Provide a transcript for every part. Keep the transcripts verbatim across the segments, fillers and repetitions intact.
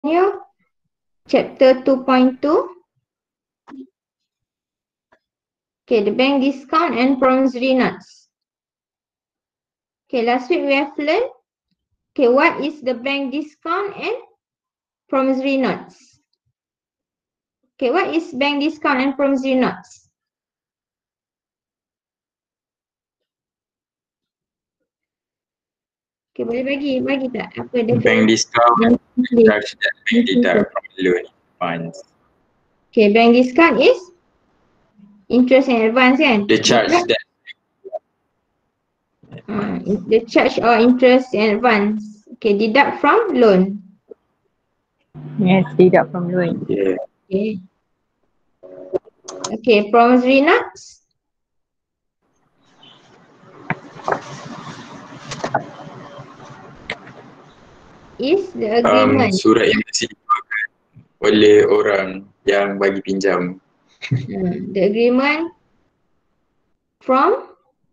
chapter two point two. Okay, the bank discount and promissory notes. Okay, last week we have learned, okay, what is the bank discount and promissory notes? Okay, what is bank discount and promissory notes? Okay, boleh bagi, bagi tak apa dia? Bank discount, charge that may deduct from loan funds. Okay, bank discount is interest and advance kan? The charge Deduct, that uh, the charge or interest and advance. Okay, deduct from loan. Yes, deduct from loan. yeah. Okay. Okay, promissory notes. Is the um, agreement. surat yang disediakan oleh orang yang bagi pinjam. Uh, the agreement from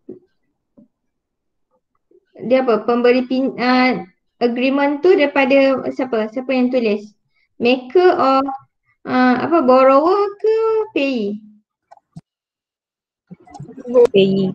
dia apa? Pemberi pin, uh, agreement tu daripada siapa? Siapa yang tulis? Maker or uh, apa? Borrower ke payee? Payee.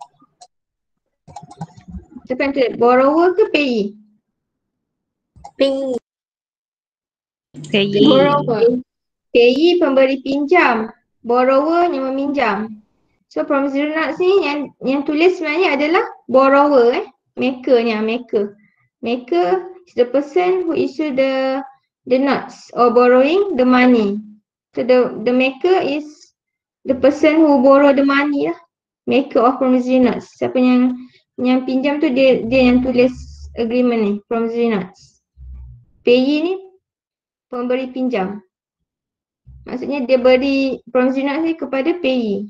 Siapa yang tulis? Borrower ke payee? Payee. Payee. Borrower. Payee pemberi pinjam. Borrower yang meminjam. So promissory notes ni yang yang tulis sebenarnya adalah borrower eh. Makernya, maker. Maker is the person who issue the the notes or borrowing the money. So the the maker is the person who borrow the money lah. Maker of promissory notes. Siapa yang yang pinjam tu dia dia yang tulis agreement ni, promissory notes. Payee ni pemberi pinjam. Maksudnya dia beri promissory notes ni kepada payee.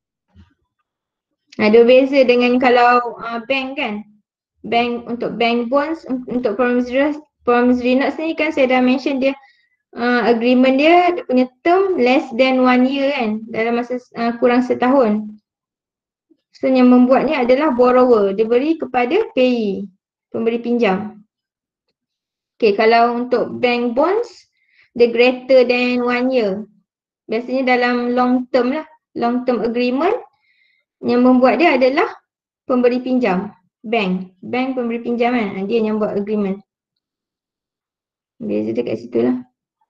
Ada beza dengan kalau uh, bank kan. Bank untuk bank bonds, untuk promissory promissory notes ni kan saya dah mention dia uh, agreement dia, dia punya term less than one year kan, dalam masa uh, kurang setahun. So yang membuatnya adalah borrower, dia beri kepada payee, pemberi pinjam. Okay, kalau untuk bank bonds dia greater than one year. Biasanya dalam long term lah, long term agreement, yang membuat dia adalah pemberi pinjam. Bank, bank pemberi pinjaman, dia yang buat agreement. Beza dekat situ lah.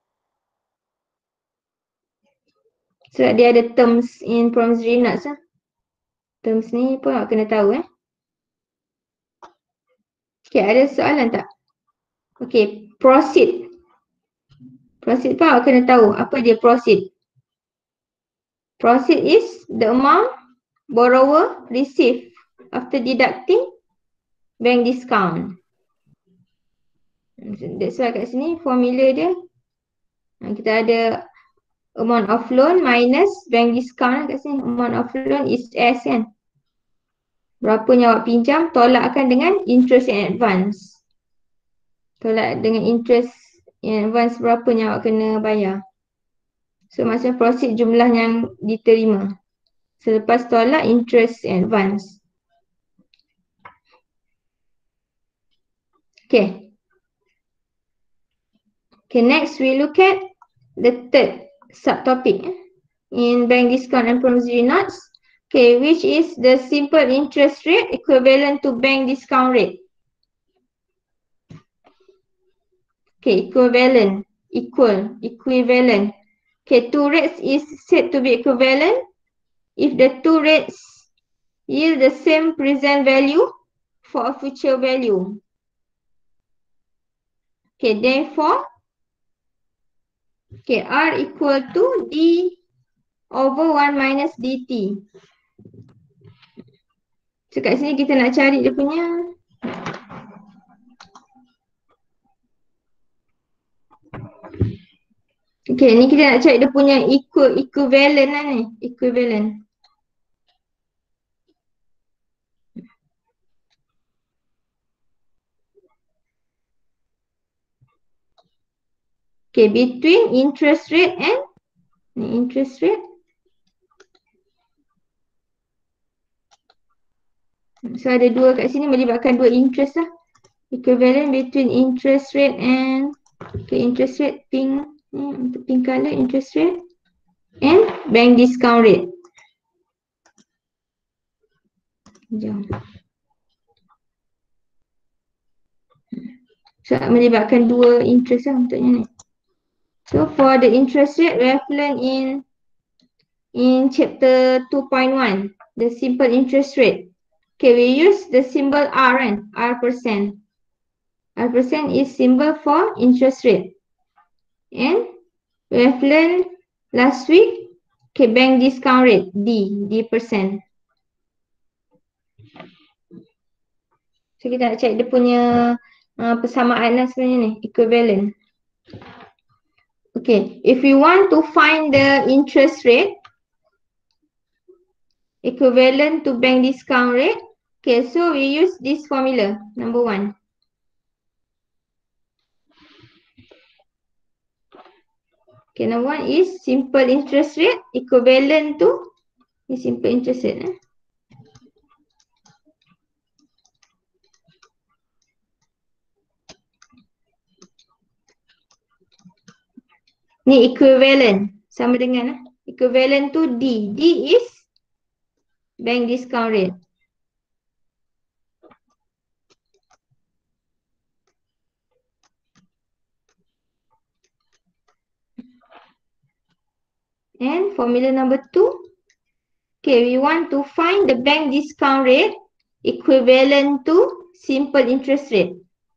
Sebab dia ada terms in promissory notes lah. Terms ni pun awak kena tahu eh. Okay, ada soalan tak? Okay, proceed. Proceed pun awak kena tahu apa dia proceed. Proceed is the amount borrower receive after deducting bank discount. That's why kat sini formula dia kita ada amount of loan minus bank discount kat sini. Amount of loan is S kan. Berapa yang awak pinjam tolakkan dengan interest in advance. Tolak dengan interest in advance berapa yang awak kena bayar. So maksudnya proceed jumlah yang diterima. Selepas tolak interest in advance. Okay. Okay, next we look at the third subtopic in bank discount and promissory notes. Okay, which is the simple interest rate equivalent to bank discount rate. Okay, equivalent, equal, equivalent. Okay, two rates is said to be equivalent if the two rates yield the same present value for a future value. Okay, therefore, okay, R equal to D over one minus dt. So kat sini kita nak cari dia punya okay, ni kita nak cari dia punya equal, equivalent lah ni, equivalent. Okay, between interest rate and ni interest rate. So ada dua kat sini melibatkan dua interest lah. Equivalent between interest rate and Okay, interest rate pink ni untuk pink color interest rate and bank discount rate. Jom. So melibatkan dua interest lah untuknya ni. So for the interest rate we have learned in in chapter two point one, the simple interest rate. Okay, we use the symbol R kan, R percent. R percent is symbol for interest rate. And we have learned last week, okay, bank discount rate, D, D percent. So kita nak check dia punya uh, persamaan lah sebenarnya ni, equivalent. Okay, if we want to find the interest rate equivalent to bank discount rate, okay, so we use this formula, number one. Okay, number one is simple interest rate equivalent to is simple interest rate. Eh? Ni equivalent, sama dengan eh? Equivalent to D. D is bank discount rate. And formula number two, okay, we want to find the bank discount rate equivalent to simple interest rate.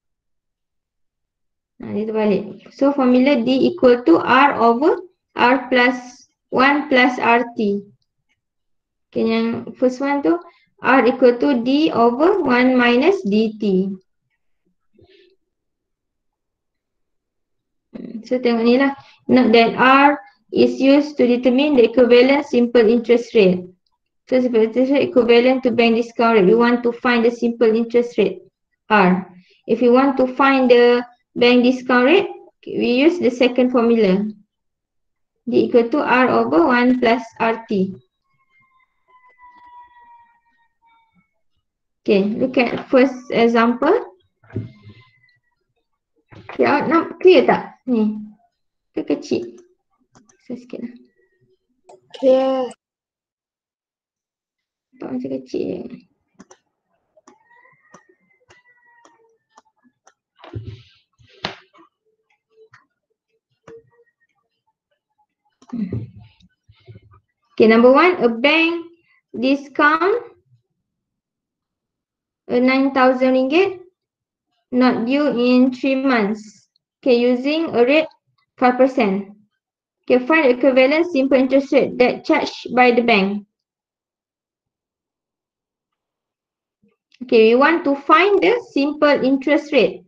Nah, dia terbalik. So formula D equal to R over R plus one plus R T. Okay, yang first one tu R equal to D over one minus D T. So tengok ni lah. Note that R is used to determine the equivalent simple interest rate. So simple interest rate equivalent to bank discount rate. We want to find the simple interest rate R. If we want to find the bank discount rate, we use the second formula. D equal to R over one plus R T. Okay, look at first example. Okay, nak clear tak? Ni. Ke kecil? Besar sikit lah. Clear. Tak macam kecil je. Okay, number one, a bank discount a nine thousand ringgit not due in three months. Okay, using a rate five percent. Okay, find the equivalent simple interest rate that charged by the bank. Okay, we want to find the simple interest rate.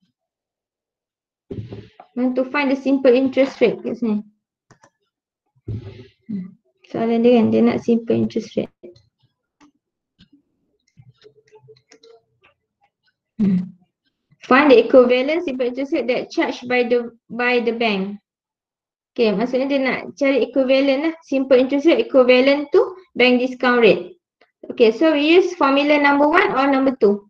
We want to find the simple interest rate kat sini. Soalan dia kan, dia nak simple interest rate. Hmm. Find the equivalent simple interest rate that charged by the by the bank. Okay, maksudnya dia nak cari equivalent lah, simple interest rate equivalent to bank discount rate. Okay, so we use formula number one or number two?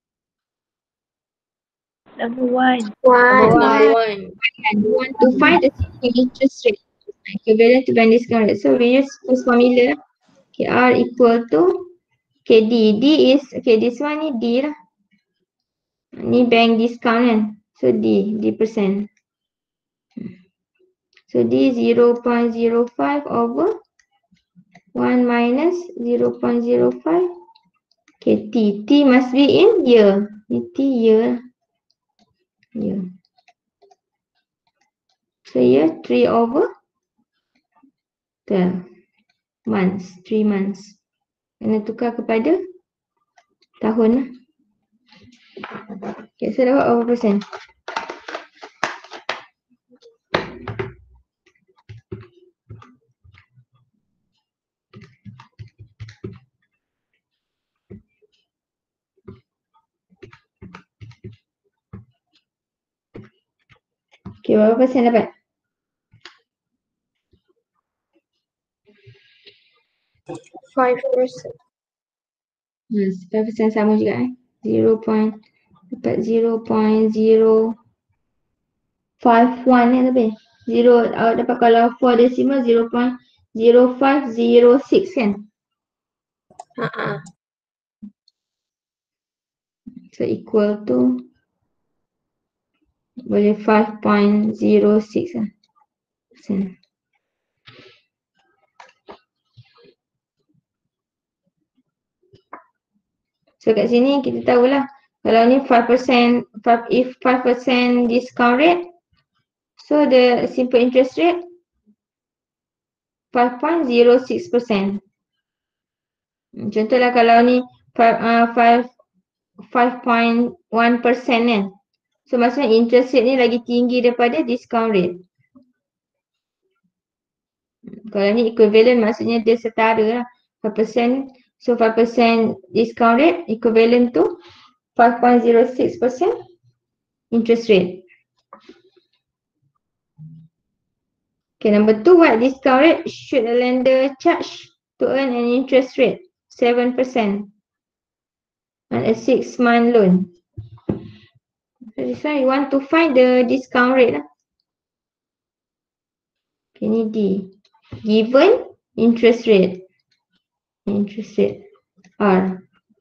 Number one. One. One. And we want to find the simple interest rate equivalent to bank discount rate. So we use first formula. Okay, R equal to, okay, D. D is, okay, this one ni D lah. Ni bank discount kan. So D, D percent. So D zero point zero five over one minus zero point zero five. Okay, T. T must be in year. Ni T year. Year. So year three over twelve months. three months. Kena tukar kepada tahun lah. Okay, so dapat berapa persen? Okay, berapa persen dapat? Five percent. Yes, five percent sama juga eh. zero. Dapat zero point zero five one ni lebih. Zero, awak dapat kalau four decimal zero point zero five zero six kan? Uh-uh. So equal to boleh five point zero six lah. Persen. So kat sini kita tahulah kalau ni five percent, if five percent discount rate, so the simple interest rate five point zero six percent. Contohlah kalau ni five point one percent kan. So maksudnya interest rate ni lagi tinggi daripada discount rate. Kalau ni equivalent maksudnya dia setara lah. five percent, so five percent discount rate equivalent to five point zero six percent interest rate. Okay, number two, what discount rate should a lender charge to earn an interest rate? seven percent on a six month loan. So this one you want to find the discount rate lah. Okay, ni D. Given interest rate. Interest rate R.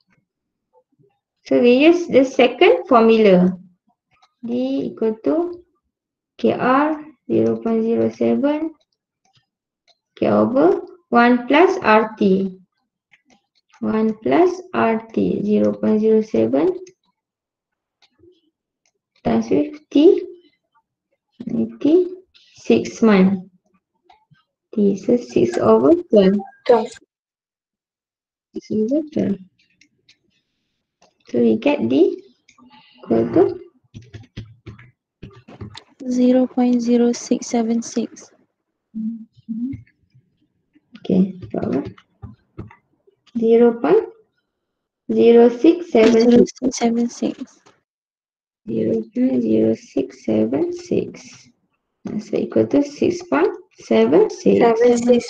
So we use the second formula. D equal to K R zero point zero seven K over one plus R T. one plus R T zero point zero seven times with T. T six month. T so six over twelve. twelve. six over twelve. So we get D equal to zero point zero six seven six. okay, power zero point zero six seven zero six. six seven six. zero point zero six seven six. So equal to six point seven six. Seven six.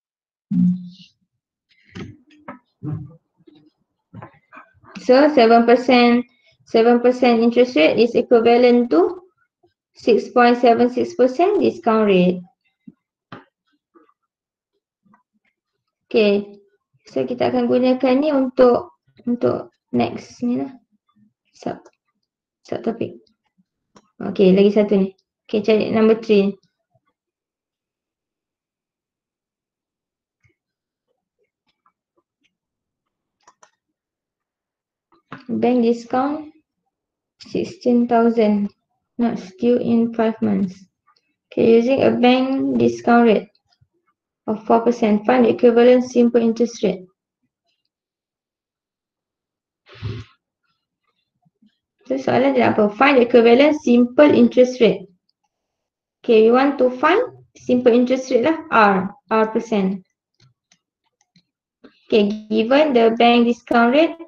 So seven percent seven percent interest rate is equivalent to six point seven six percent discount rate. Okay. So kita akan gunakan ni untuk untuk next ni lah. Sub sub topik. Okay, lagi satu ni. Okay, cari number three. Bank discount sixteen thousand, not due in five months. Okay, using a bank discount rate of four percent, find the equivalent simple interest rate. So soalan dia apa? Find the equivalent simple interest rate. Okay, we want to find simple interest rate lah, R, R percent. Okay, given the bank discount rate,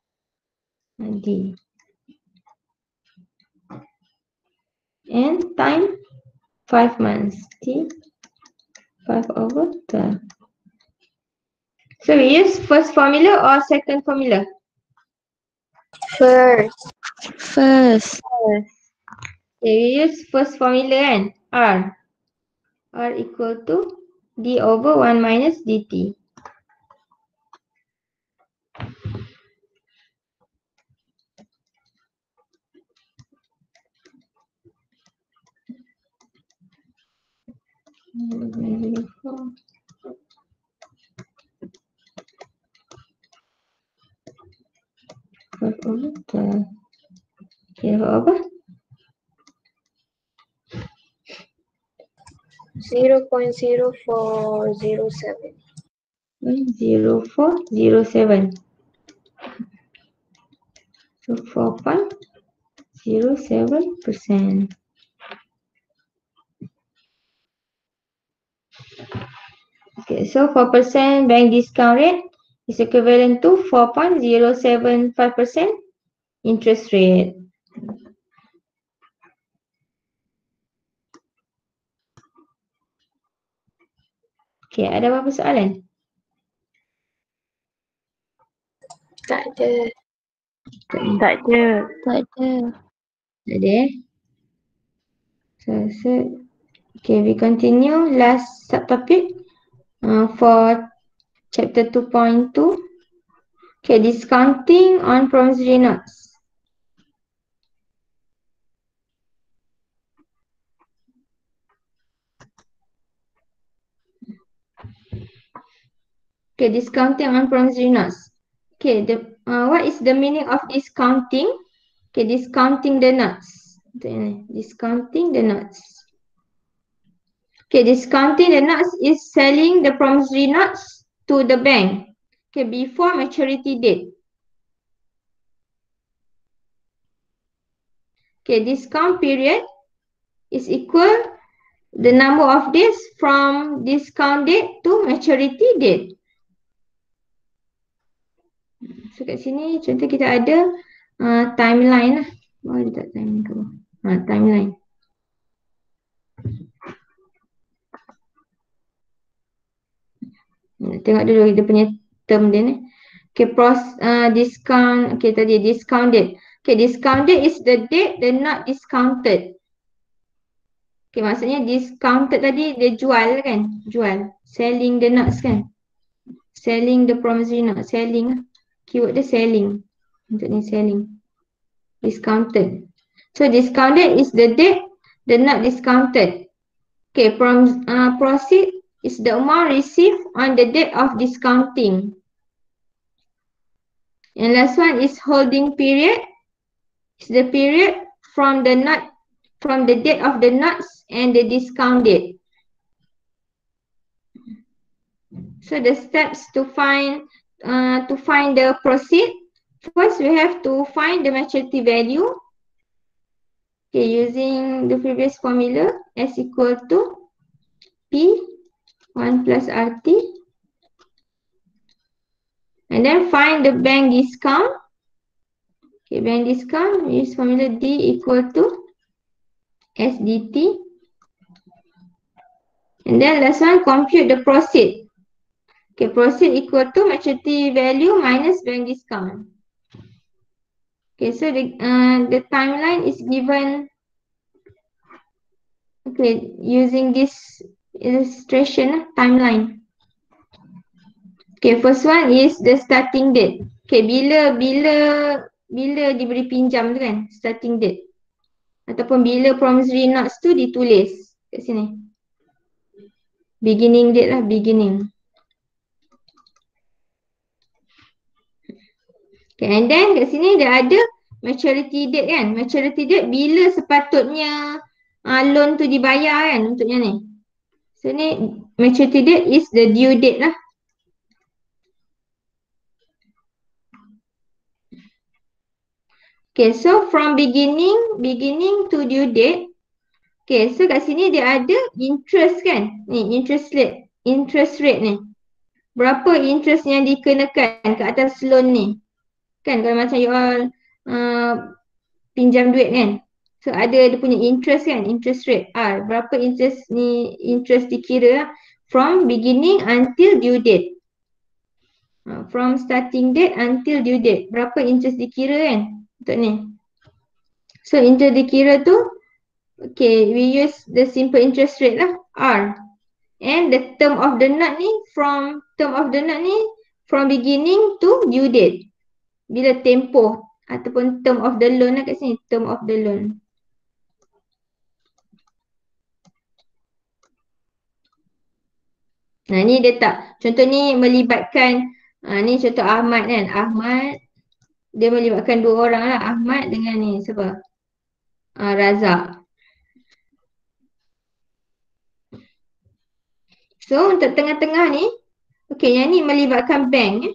D. And time, five months, T, five over twelve. So we use first formula or second formula? First. First. Okay, we use first formula kan, R. R equal to D over one minus dt. five over twelve. Okay, apa? Zero point zero four zero seven. zero four zero seven. So four point zero seven percent. Okay, so four percent bank discount rate is equivalent to four point zero seven five percent interest rate. Okay, ada apa-apa soalan? Tak ada. Tak ada. Tak ada. Tak ada eh? So, so okay, we continue last subtopic uh, for chapter two point two. Okay, discounting on promissory notes. Okay, discounting on promissory notes. Okay, the uh, what is the meaning of discounting? Okay, discounting the notes. Discounting the notes. Okay, discounting the notes is selling the promissory notes to the bank. Okay, before maturity date. Okay, discount period is equal the number of days from discount date to maturity date. So kat sini contoh kita ada uh, timeline lah. Oh, dia tak timeline ke bawah. Ha, timeline. Tengok dulu dia punya term dia ni. Okay, pros, uh, discount. Okay, tadi discount date. Okay, discount date is the date the not discounted. Okay, maksudnya discounted tadi dia jual kan? Jual. Selling the nuts kan? Selling the promissory note. Selling. Keyword dia selling. Untuk ni selling. Discounted. So discounted is the date the not discounted. Okay, prom, uh, proceed is the amount received on the date of discounting. And last one is holding period. It's the period from the not from the date of the notes and the discount date. So the steps to find uh, to find the proceed. First, we have to find the maturity value. Okay, using the previous formula, S equal to P one plus R T. And then find the bank discount. Okay, bank discount, use formula D equal to S D T. And then last one, compute the proceed. Okay, proceed equal to maturity value minus bank discount. Okay, so the uh, the timeline is given. Okay, using this illustration timeline. Okay, first one is the starting date. Okay, bila bila bila diberi pinjam tu kan, starting date. Ataupun bila promissory notes tu ditulis kat sini. Beginning date lah, beginning. Okay, and then kat sini dia ada maturity date kan. Maturity date bila sepatutnya uh, loan tu dibayar kan untuknya ni. So ni maturity date is the due date lah. Okay, so from beginning, beginning to due date. Okay, so kat sini dia ada interest kan. Ni interest rate, interest rate ni. Berapa interest yang dikenakan ke atas loan ni. Kan kalau macam you all uh, pinjam duit kan. So ada dia punya interest kan, interest rate R. Berapa interest ni, interest dikira from beginning until due date. Uh, from starting date until due date. Berapa interest dikira kan untuk ni. So interest dikira tu, okay, we use the simple interest rate lah, R. And the term of the note ni, from term of the note ni, from beginning to due date. Bila tempoh ataupun term of the loan lah kat sini, term of the loan. Nah ni dia tak, contoh ni melibatkan, uh, ni contoh Ahmad kan, Ahmad, dia melibatkan dua orang lah, Ahmad dengan ni siapa? Uh, Razak. So untuk tengah-tengah ni, okay, yang ni melibatkan bank. Eh.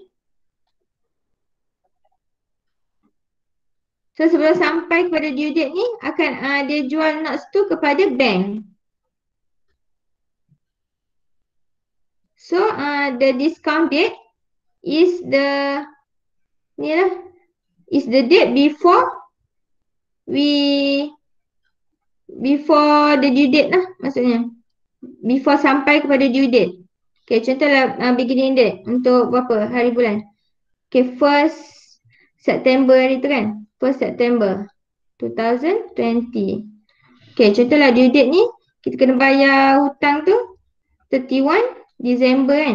So sebelum sampai kepada due date ni, akan uh, dia jual notes tu kepada bank. So uh, the discount date is the, ni lah, is the date before we, before the due date lah maksudnya. Before sampai kepada due date. Okay, contohlah uh, beginning date untuk berapa hari bulan. Okay, first September hari tu kan. First September two thousand twenty. Okay, contohlah due date ni, kita kena bayar hutang tu thirty-one Disember kan.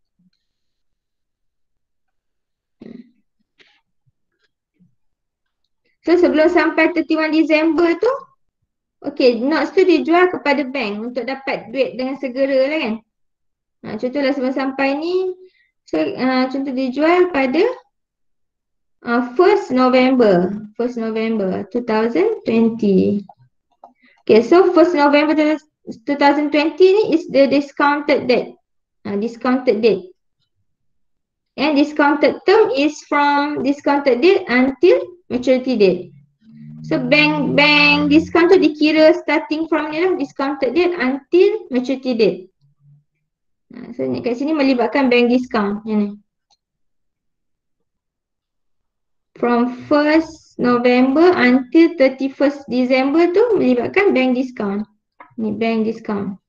So sebelum sampai thirty-one Disember tu, okay, notes tu dijual kepada bank untuk dapat duit dengan segera lah kan. Ha, contohlah sebelum sampai ni, so uh, contoh dijual pada uh, first November, first November twenty twenty. Okay, so first November twenty twenty ni is the discounted date. Uh, discounted date. And discounted term is from discounted date until maturity date. So bank bank discount tu dikira starting from ni lah, discounted date until maturity date. Nah, so ni kat sini melibatkan bank discount yang ni. From first November until thirty-first December tu melibatkan bank discount. Ni bank discount.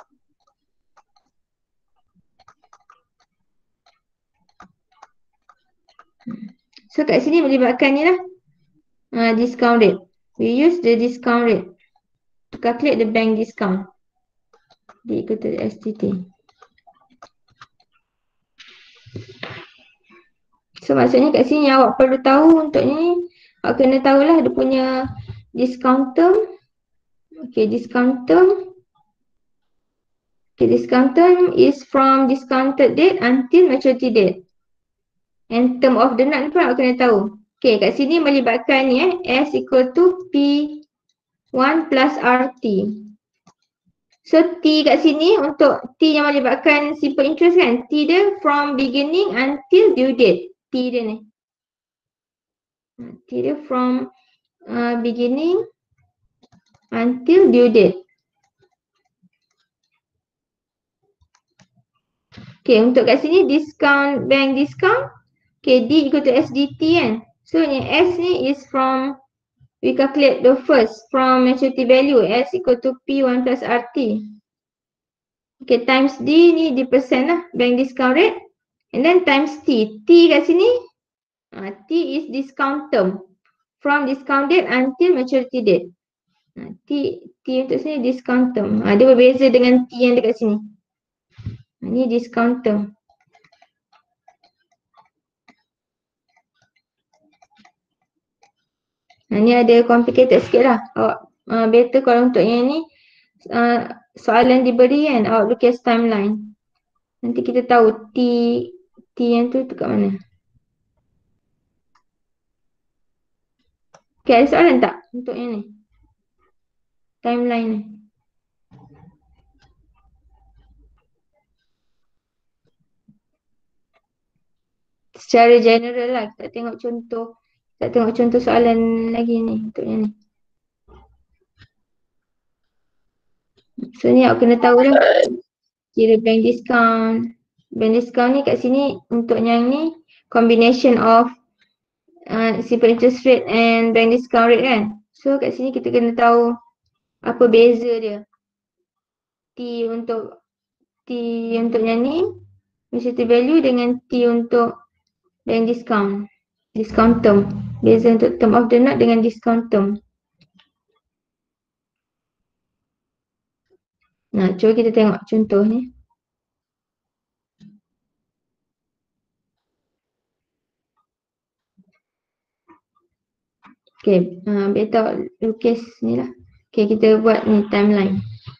So kat sini melibatkan ni lah. Uh, discount rate. We use the discount rate to calculate the bank discount. D equal to S T T. So maksudnya kat sini yang awak perlu tahu untuk ni, awak kena tahulah dia punya discount term. Okay, discount term. Okay, discount term is from discounted date until maturity date. And term of the note pun awak kena tahu. Okay, kat sini melibatkan ni eh, S equal to P one plus R T. So T kat sini untuk T yang melibatkan simple interest kan, T dia from beginning until due date. T dia ni. T dia from uh, beginning until due date. Okay, untuk kat sini discount, bank discount. Okay, D equal to S D T kan. So yang S ni is from, we calculate the first from maturity value, S equal to P one plus R T. Okay, times D ni di percent lah, bank discount rate. And then times T. T kat sini, uh, T is discount term. From discount date until maturity date. Uh, T, T untuk sini discount term. Uh, dia berbeza dengan T yang dekat sini. Uh, ni discount term. Uh, ni ada complicated sikit lah. Awak uh, better kalau untuk yang ni, uh, soalan diberi kan, awak lukis timeline. Nanti kita tahu T, T yang tu tu kat mana. Okay, ada soalan tak untuk yang ni? Timeline ni. Secara general lah, kita tengok contoh. Kita tengok contoh soalan lagi ni untuk yang ni. So ni awak kena tahu lah. Kira bank discount. Bank discount ni kat sini untuk yang ni combination of uh, simple interest rate and bank discount rate kan. So kat sini kita kena tahu apa beza dia. T untuk T untuk yang ni maturity value dengan T untuk bank discount. Discount term. Beza untuk term of the note dengan discount term. Nah, cuba kita tengok contoh ni. Okay, uh, better lukis ni lah. Okay, kita buat ni timeline.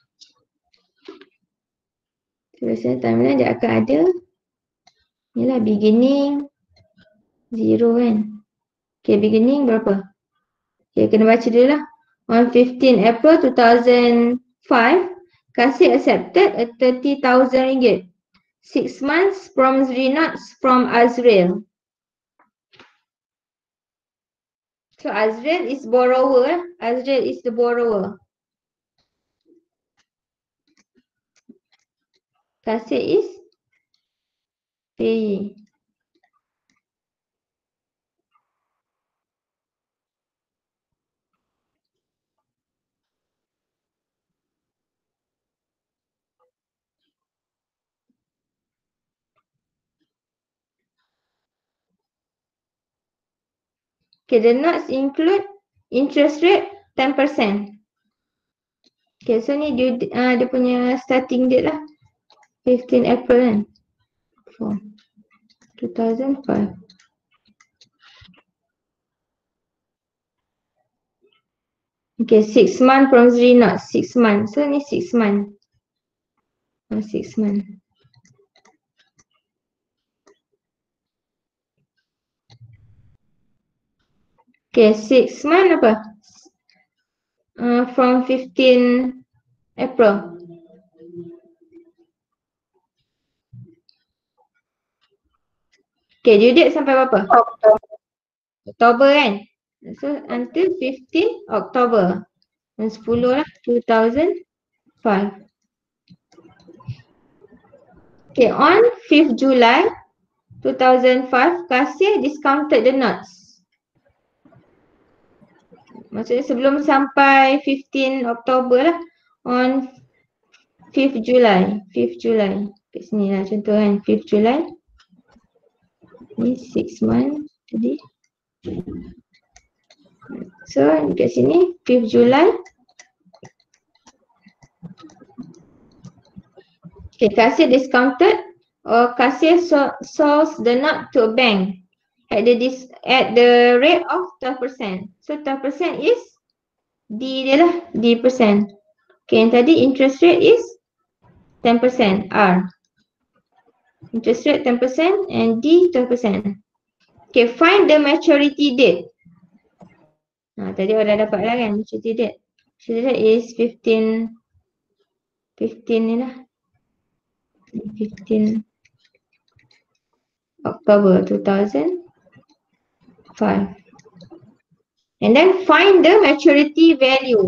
So, biasanya timeline dia akan ada ni lah beginning zero kan. Okay, beginning berapa? Okay, kena baca dulu lah. On fifteen April two thousand five, Kasih accepted a thirty thousand ringgit. Six months promissory notes from Azrael. So Azrael is borrower. Azrael is the borrower. Kasih is payee. Okay, the notes include interest rate ten percent. Okay, so ni due, uh, dia punya starting date lah. fifteen April kan? For two thousand five. Okay, six month promissory note, six month. So ni six month. Oh, six month. Okay, six month apa? Uh, from fifteen April. Okay, due date sampai berapa? Oktober. Oktober kan? So until fifteen Oktober. Dan sepuluh lah, two thousand five. Okay, on fifth July two thousand five, kasir discounted the notes. Maksudnya sebelum sampai fifteen Oktober lah. On fifth July. fifth July. Kat sini lah contoh kan. fifth July. Ni six month tadi. So kat sini fifth July. Okay, kasir discounted or kasir so, sold the note to a bank at the dis, at the rate of twelve percent. So twelve percent is D dia lah, D percent. Okay, yang tadi interest rate is ten percent, R. Interest rate ten percent and D twelve percent. Okay, find the maturity date. Ha, tadi orang dah dapat lah kan maturity date. Maturity date is fifteen, fifteen ni lah. fifteen October two thousand five. And then find the maturity value.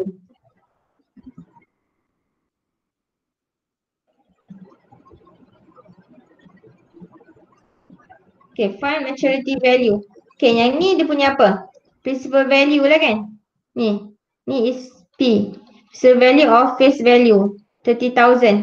Okay, find maturity value. Okay, yang ni dia punya apa? Principal value lah kan? Ni, ni is P. Principal value of face value, thirty thousand.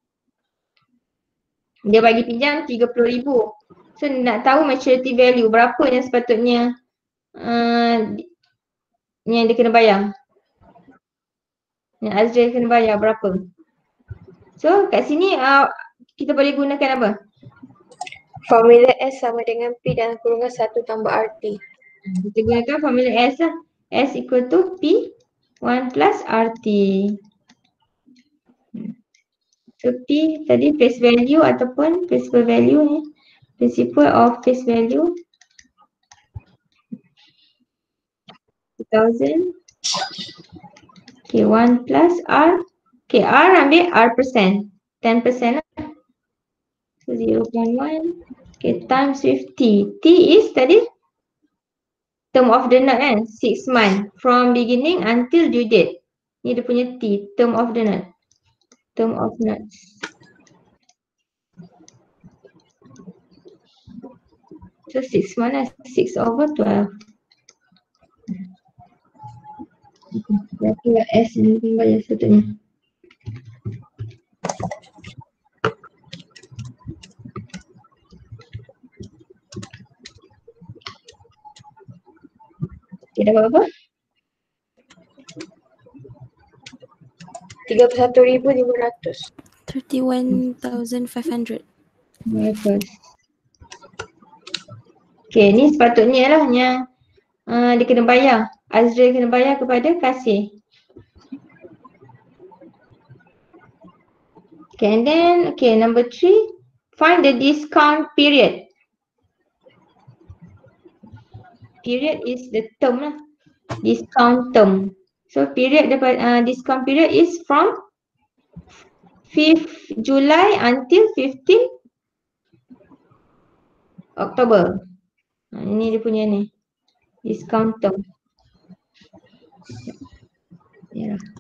Dia bagi pinjam tiga puluh ribu. So nak tahu maturity value berapa yang sepatutnya uh, yang dia kena bayar. Yang Azril kena bayar berapa. So kat sini uh, kita boleh gunakan apa? Formula S sama dengan P dalam kurungan satu tambah R T. Kita gunakan formula S lah. S equal to P one plus R T. So P tadi face value ataupun principal value ni. Principal of face value two thousand. Okay, one plus R. Okay, R ambil R percent. ten percent lah. So zero point one. Okay, times with T. T is tadi term of the note kan? six month. From beginning until due date. Ni dia punya T. Term of the note. Term of notes. So six month lah. six over twelve. Berapa S ni bayar sepatutnya? Okay, dapat berapa? tiga puluh satu ribu lima ratus. thirty-one thousand five hundred. Bagus. Okay, ni sepatutnya lah yang uh, dia kena bayar. Azril kena bayar kepada kasir. Okay, and then, okay, number three, find the discount period. Period is the term lah. Discount term. So period dapat uh, discount period is from fifth July until fifteenth October. Ha, ini dia punya ni. Discount term. Ya. Yeah.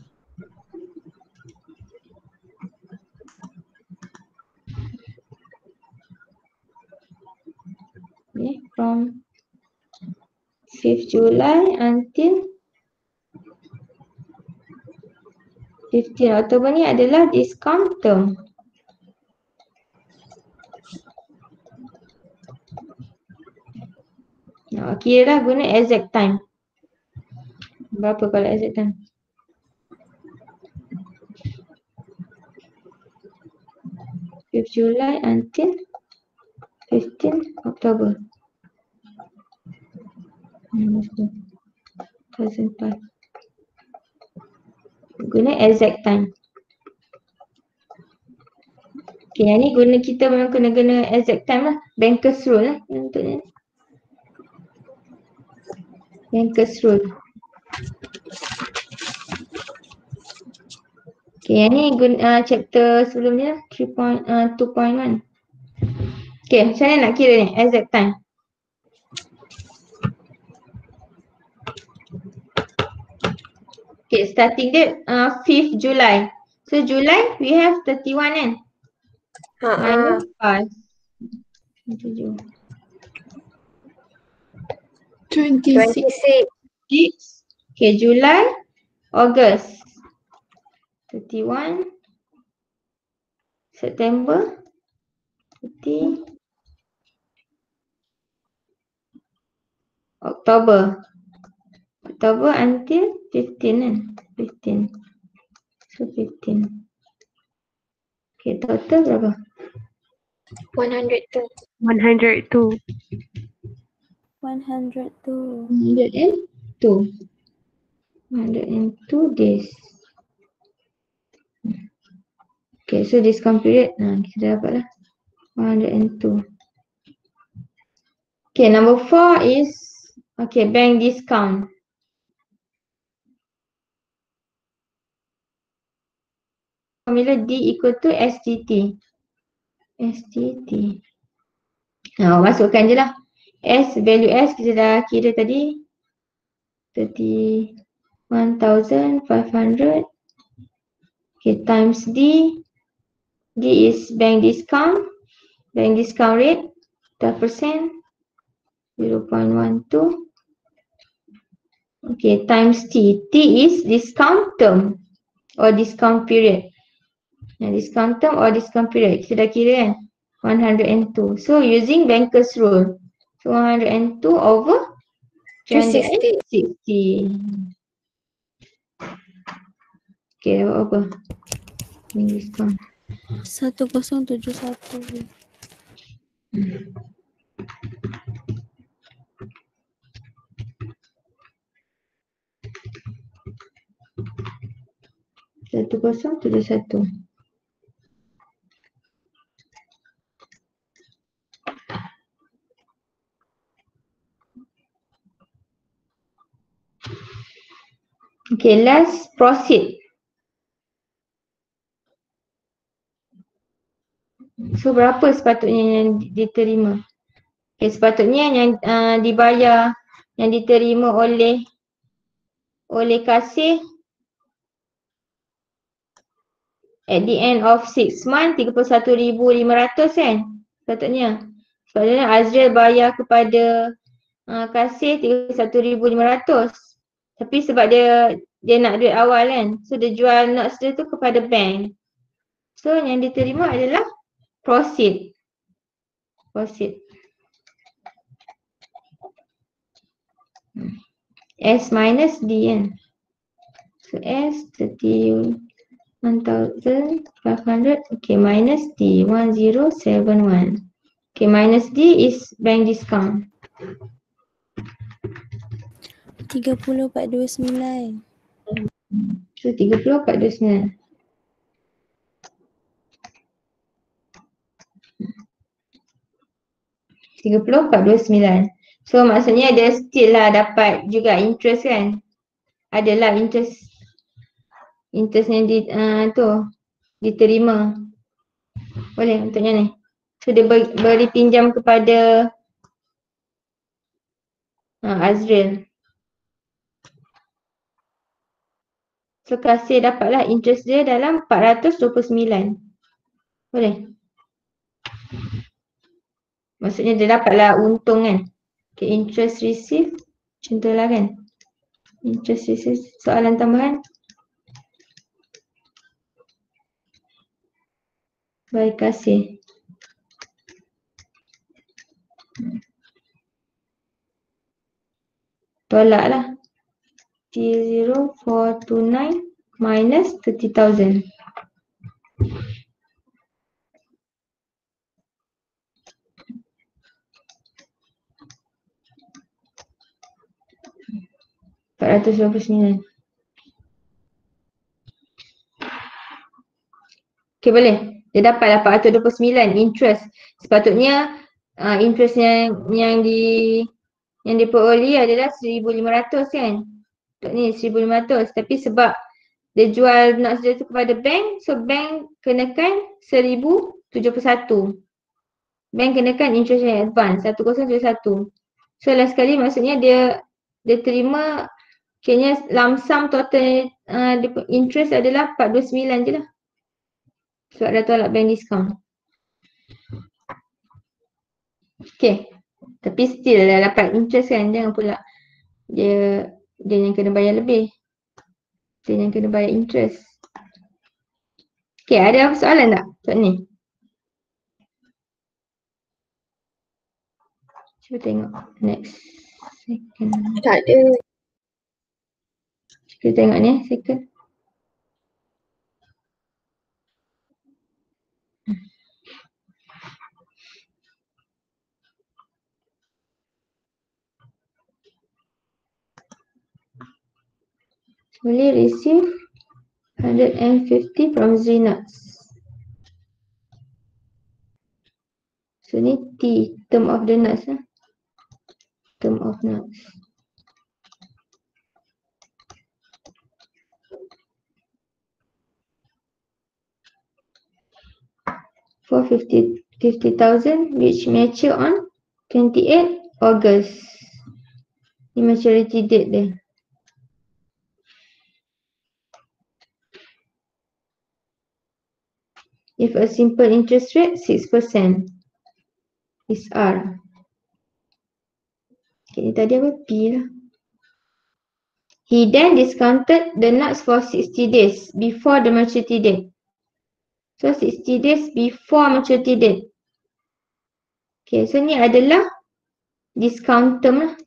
Okay, from fifth July until fifteenth October ni adalah discount term. Nah, kira lah guna exact time. Berapa kalau exact time? fifth July until fifteenth October. Minus two thousand five. Guna exact time. Okay, yang ni guna kita memang kena guna exact time lah. Bankers rule lah untuk ni. Bankers rule. Okay, yang ni guna uh, chapter sebelumnya three point two point one. Okay, macam mana nak kira ni exact time? Okay, starting date uh, fifth July. So July we have thirty-one kan? Ha, ha. Minus five. tujuh. twenty-six. twenty-six. Six. Okay, July, August. thirty-one. September. thirty. October. October until fifteen kan? fifteen. So fifteen. Okay, total berapa? one hundred two. one hundred two. One hundred two. one hundred two. one hundred two days. Okay, so discount period. Nah, kita dapat lah. one hundred two. Okay, number four is, okay, bank discount. Formula D equal to S T T. S T T. Nah, masukkan je lah. S, value S kita dah kira tadi. thirty-one thousand five hundred. Okay, times D. D is bank discount. Bank discount rate twelve percent. zero point one two. Okay, times T. T is discount term or discount period. Nah, discount term or discount period. Kita dah kira kan? one hundred two. So using bankers rule. So one hundred two over two hundred sixty. Okay, dapat apa? Bank discount. Satu kosong tujuh satu. Satu kosong tujuh satu. Okay, let's proceed. So berapa sepatutnya yang diterima? Okay, sepatutnya yang uh, dibayar, yang diterima oleh oleh kasih at the end of six month tiga puluh satu ribu lima ratus kan? Sepatutnya. Sepatutnya Azriel bayar kepada uh, kasih tiga puluh satu ribu lima ratus. Tapi sebab dia dia nak duit awal kan, so dia jual notes dia tu kepada bank. So yang diterima adalah proceed. Proceed. S minus D kan. So S thirty-one thousand five hundred. Okay, minus D one thousand seventy-one. Okay, minus D is bank discount. Tiga puluh empat dua sembilan. So tiga puluh empat dua sembilan. tiga puluh empat dua sembilan. So maksudnya dia still lah dapat juga interest kan. Adalah interest. Interest yang di, uh, tu diterima. Boleh untuknya ni. So dia beri, beri pinjam kepada uh, Azriel. So kasih dapatlah interest dia dalam empat ratus dua puluh sembilan. Boleh? Maksudnya dia dapatlah untung kan. Okay, interest receive. Contohlah kan. Interest receive. Soalan tambahan. Baik, kasih. Tolaklah. T zero four two nine minus thirty thousand. empat ratus dua puluh sembilan. Okay, boleh. Dia dapat empat ratus dua puluh sembilan interest. Sepatutnya uh, interest yang yang di yang diperoleh adalah seribu lima ratus kan. Untuk ni seribu lima ratus, tapi sebab dia jual notes dia tu kepada bank, so bank kenakan seribu tujuh puluh satu. Bank kenakan interest yang advance seribu tujuh puluh satu. So last sekali maksudnya dia dia terima kayaknya lump sum total uh, interest adalah empat ratus dua puluh sembilan je lah. Sebab dah tolak bank discount. Okay. Tapi still dah dapat interest kan. Jangan pula dia dia yang kena bayar lebih. Dia yang kena bayar interest. Okay, ada apa soalan tak untuk ni? Cuba tengok next second. Tak ada. Kita tengok ni second. Boleh receive one hundred fifty from Zenox. So ni T, term of the notes lah. Term of notes. For fifty thousand which mature on twenty-eight August. Ni maturity date dia. If a simple interest rate six percent is R. Okay, ni tadi apa? P lah. He then discounted the notes for sixty days before the maturity date. So sixty days before maturity date. Okay, so ni adalah discount term lah.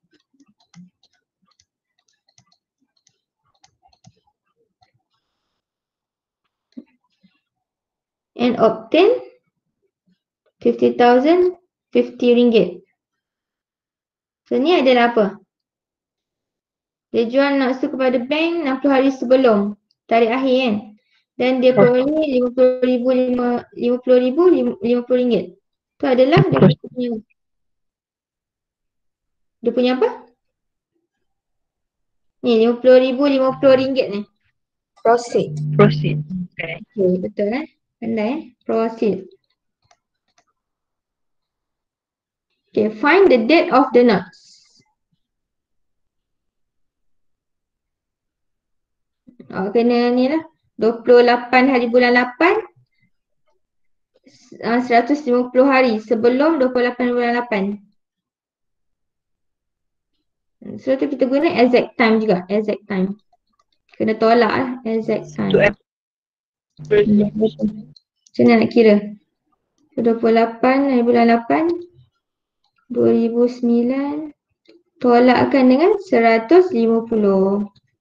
And obtain fifty thousand fifty ringgit. So ni adalah apa? Dia jual notes tu kepada bank enam puluh hari sebelum tarikh akhir kan. Dan dia peroleh lima puluh ribu, lima puluh ribu, lima puluh ringgit. Tu adalah dia punya, dia punya apa? Ni lima puluh ribu, lima puluh ringgit ni. Proceed. Proceed. Okay. Okay, betul eh. Pandai eh. Proceed. Okay, find the date of the notes. Oh, kena ni lah. dua puluh lapan hari bulan lapan. Uh, seratus lima puluh hari sebelum dua puluh lapan bulan lapan. So tu kita guna exact time juga. Exact time. Kena tolak lah. Exact time. Macam mana nak kira? So, dua puluh lapan hari bulan lapan. dua ribu sembilan. Tolakkan dengan seratus lima puluh.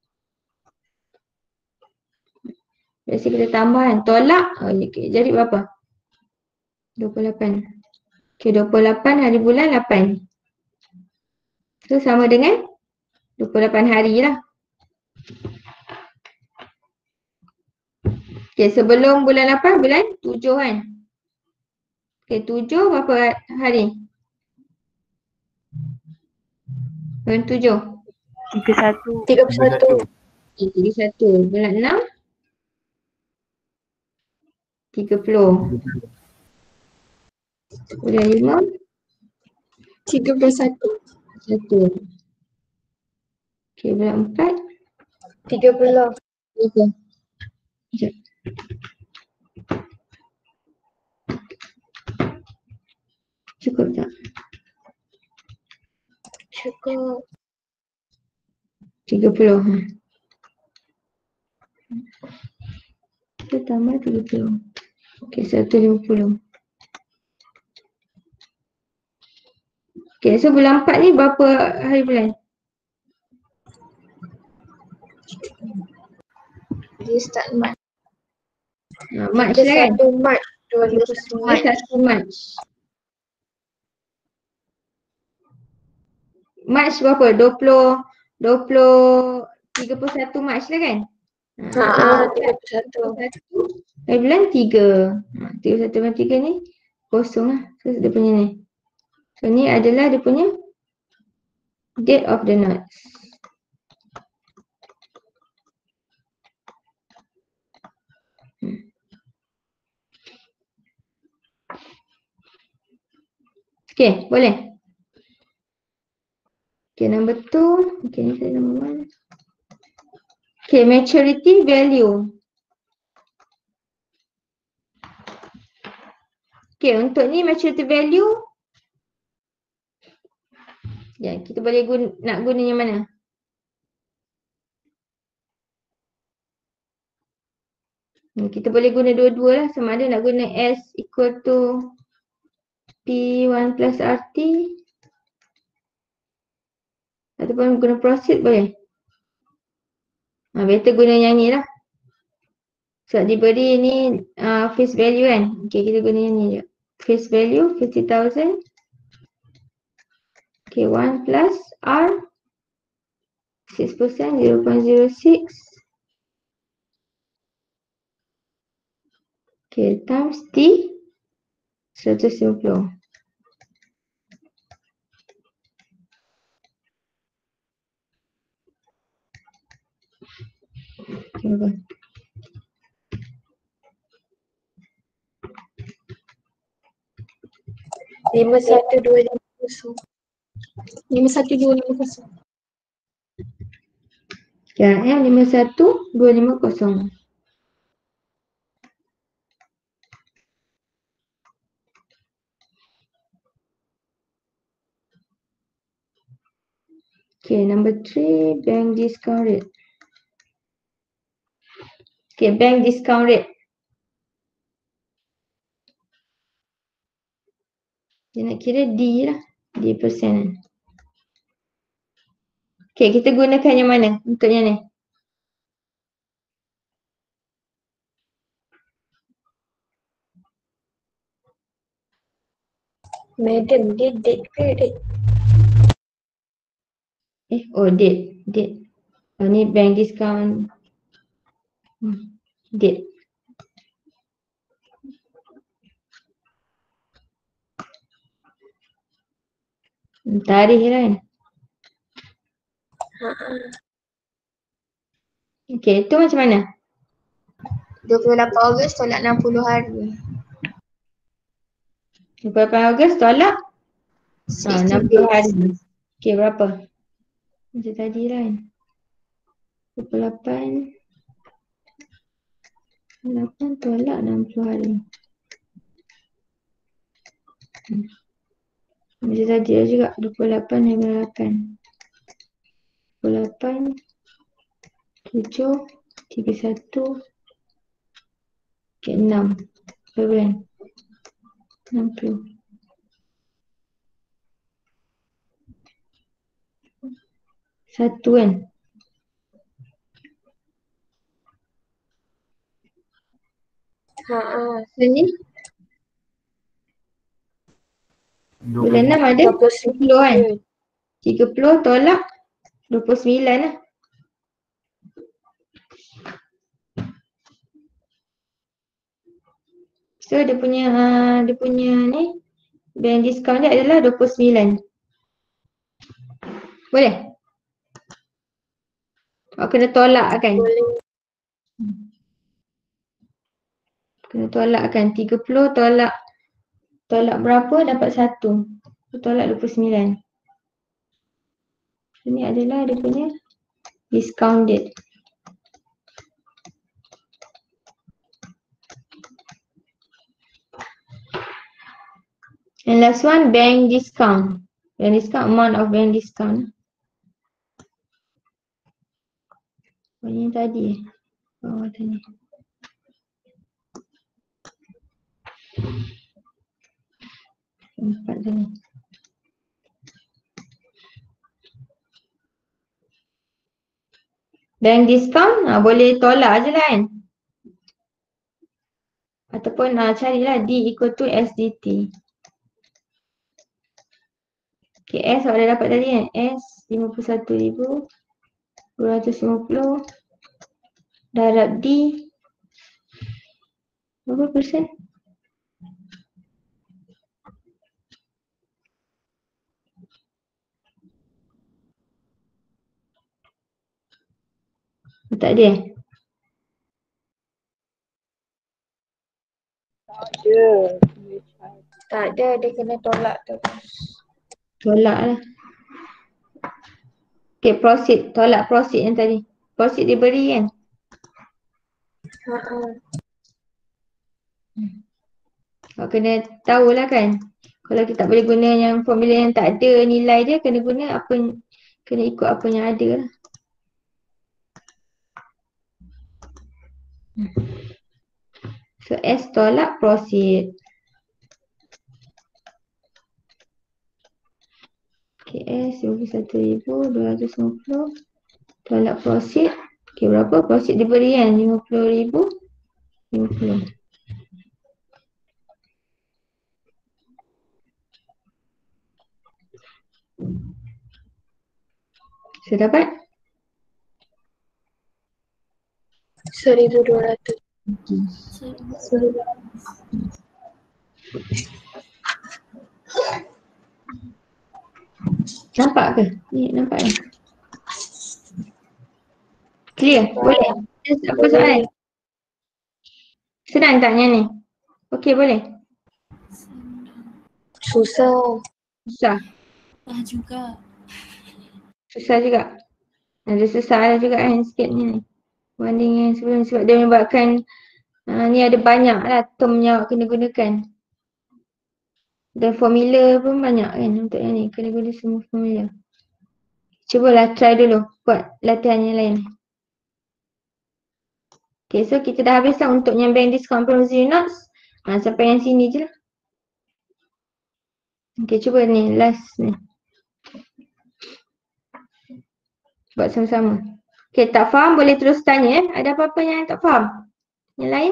Biasa kita tambah kan. Tolak. Oh, okay. Jadi berapa? dua puluh lapan. Okay, dua puluh lapan hari bulan lapan. So sama dengan dua puluh lapan hari lah. Okay, sebelum bulan lapan, bulan tujuh kan. Okay, tujuh berapa hari? Bulan tujuh. Tiga satu. Tiga puluh satu. Okay, tiga satu. Bulan enam. Tiga puluh. Bulan lima. Tiga puluh satu. Satu. Okay, bulan empat. Tiga puluh. Tiga. Sekejap. Cukup tak? Cukup. Tiga puluh. Ha. Kita tambah tiga puluh. Okay, seratus lima puluh. Okay, so bulan empat ni berapa hari bulan? Dia start Mac. Ha, Mac lah kan? satu Mac dua ribu sembilan. satu Mac. Mac berapa? dua puluh dua puluh, tiga puluh satu Mac lah kan? Ha, tiga puluh satu. Dari bulan tiga. Ha, tiga puluh satu bulan tiga ni kosong lah. So dia punya ni. So ni adalah dia punya date of the notes. Hmm. Okay, boleh? Okay, number two. Okay, ni saya number one. Okay, maturity value. Okay, untuk ni maturity value. Ya, kita boleh guna, nak guna yang mana? Hmm, kita boleh guna dua-dua lah. Sama ada nak guna S equal to P one plus R T. Ataupun guna proceed boleh. Ha, better guna yang ni lah. Sebab diberi ni uh, face value kan. Okay, kita guna yang ni je. Face value fifty thousand. Okay, one plus R. six percent, zero point zero six. Okay, times T. seratus lima puluh. Okay, apa? Lima satu dua lima kosong. Lima satu dua lima kosong. Ya, M lima satu dua lima kosong. Okay, number three, bank discount rate. Okay, bank discount rate. Dia nak kira D lah. D persen. Okay, kita gunakan yang mana untuk yang ni? Madam, dia date ke date? Eh, oh date. Date. Oh, ni bank discount. Hmm, date. Hmm, tarikh lah kan? Ha, Okay, itu macam mana? dua puluh lapan Ogos tolak enam puluh hari. dua puluh lapan Ogos tolak ha, enam puluh hari. Okay, berapa? Macam tadi lah kan? dua puluh lapan. lapan tolak enam puluh hari. Hmm. Macam tadi lah juga. dua puluh lapan lima puluh lapan. dua puluh lapan. tujuh. tiga puluh satu. Okay, enam. Berapa kan? enam puluh. Satu kan? Ha, ha. Ni? Bulan enam ada dua puluh tiga puluh kan? tiga puluh tolak dua puluh sembilan lah. So dia punya uh, dia punya ni bank discount dia adalah dua puluh sembilan. Boleh? Oh, kena tolak kan? Boleh. Kena tolak kan? tiga puluh tolak tolak berapa dapat satu. Tolak dua puluh sembilan. Ini adalah dia punya discount date. And last one, bank discount. Bank discount, amount of bank discount. Oh, ini tadi. Oh, tadi. Empat tadi. Bank discount, ha, boleh tolak je lah kan. Ataupun ha, carilah D equal to S D T. Okay, S awak dah dapat tadi kan? S lima puluh satu ribu dua ratus lima puluh darab D berapa persen? Tak ada eh? Tak ada, dia kena tolak terus. Tolak lah. Okay, proceed. Tolak proceed yang tadi. Proceed diberi kan? Ha-ha. Kau kena tahulah kan. Kalau kita tak boleh guna yang formula yang tak ada nilai dia, kena guna apa yang- kena ikut apa yang ada lah. So S tolak proceed. Okay, S dua puluh satu ribu dua ratus lima puluh tolak proceed. Okay, berapa proceed diberi kan? lima puluh ribu lima puluh. So dapat? Seribu dua ratus. Nampak ke? Ni nampak kan? Clear? Boleh? Yes, apa soalan? Senang tak yang ni? Okey, boleh? Susah. Susah. Ah juga. Susah juga. Ada susah juga kan sikit ni. Banding yang sebelum sebab dia menyebabkan uh, ni ada banyak lah term yang awak kena gunakan. Dan formula pun banyak kan untuk yang ni. Kena guna semua formula. Cubalah try dulu buat latihan yang lain. Okay, so kita dah habis lah untuk yang bank discount promissory notes. Ha, sampai yang sini je lah. Okay, cuba ni last ni. Buat sama-sama. Okay, tak faham boleh terus tanya eh. Ada apa-apa yang tak faham? Yang lain?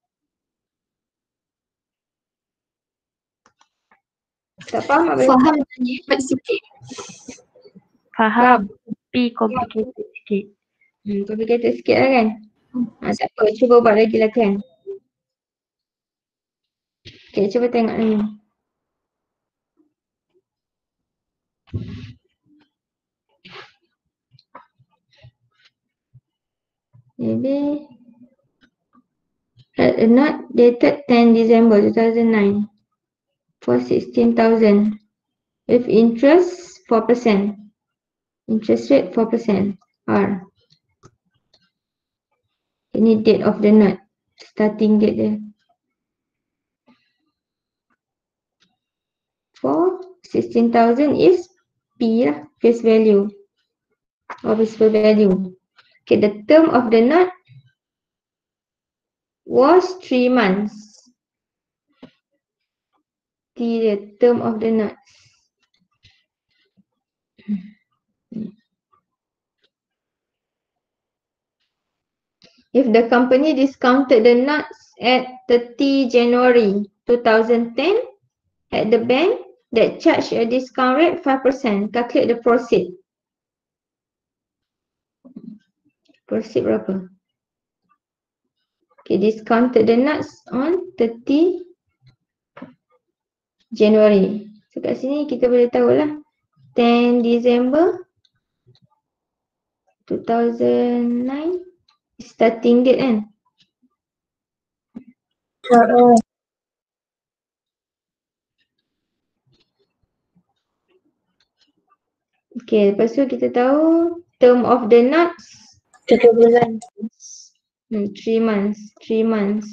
Tak faham apa? Faham tanya sikit. Faham. Tapi complicated sikit. Hmm, complicated sikit lah kan? Ha, tak apa, cuba buat lagi latihan. Okay, cuba tengok lagi. Maybe had a note dated tenth December two thousand nine for sixteen thousand with interest four percent. Interest rate four percent R. Ini date of the note. Starting date dia. For sixteen thousand is P lah, face value or principal value. Okay, the term of the note was three months. The term of the note. If the company discounted the notes at thirtieth January two thousand ten at the bank that charged a discount rate five percent, calculate the proceed. Proceed berapa? Okay, discounted the notes on thirtieth January. So kat sini kita boleh tahu lah tenth December two thousand nine starting date kan? Ha-ha. Okay, lepas tu kita tahu term of the notes Tiga bulan. hmm, three months, three months.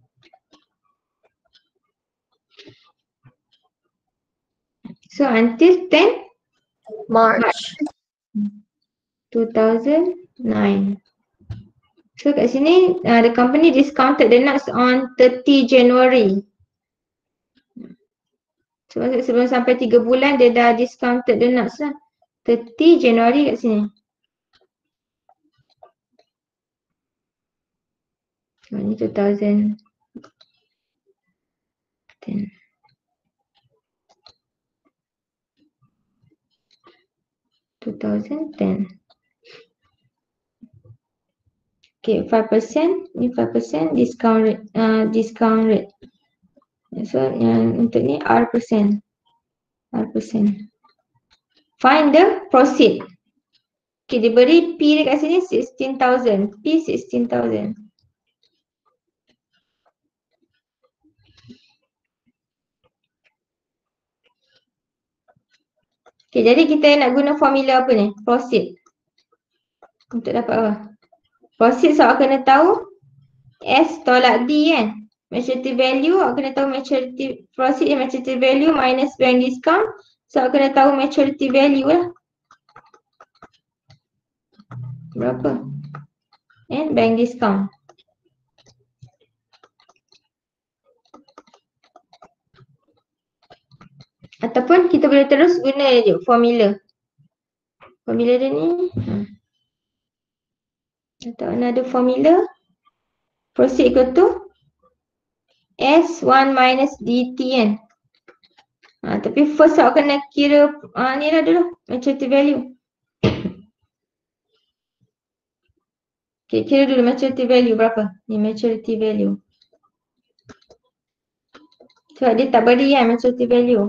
So until tenth March. two thousand nine. So kat sini uh, the company discounted the notes on thirtieth January. So maksud sebelum sampai tiga bulan dia dah discounted the notes lah. thirtieth January kat sini. Oh, ni two thousand ten. two thousand ten. Okay, five percent. Ni five percent discount rate. Uh, discount rate. So, yang untuk ni R percent. R percent. Find the proceed. Okay, dia beri P dekat sini sixteen thousand. P sixteen thousand. Okay, jadi kita nak guna formula apa ni? Proceed. Untuk dapat apa? Proceed, so awak kena tahu S tolak D kan? Maturity value, awak kena tahu maturity proceed and maturity value minus bank discount. So awak kena tahu maturity value lah. Berapa? And bank discount. Ataupun kita boleh terus guna je formula. Formula dia ni. Hmm. Atau another formula. Proceed equal to S one minus D T kan. Ha, tapi first awak kena kira ha, ni lah dulu. Maturity value. Okay, kira dulu maturity value berapa? Ni maturity value. Sebab dia tak beri kan maturity value.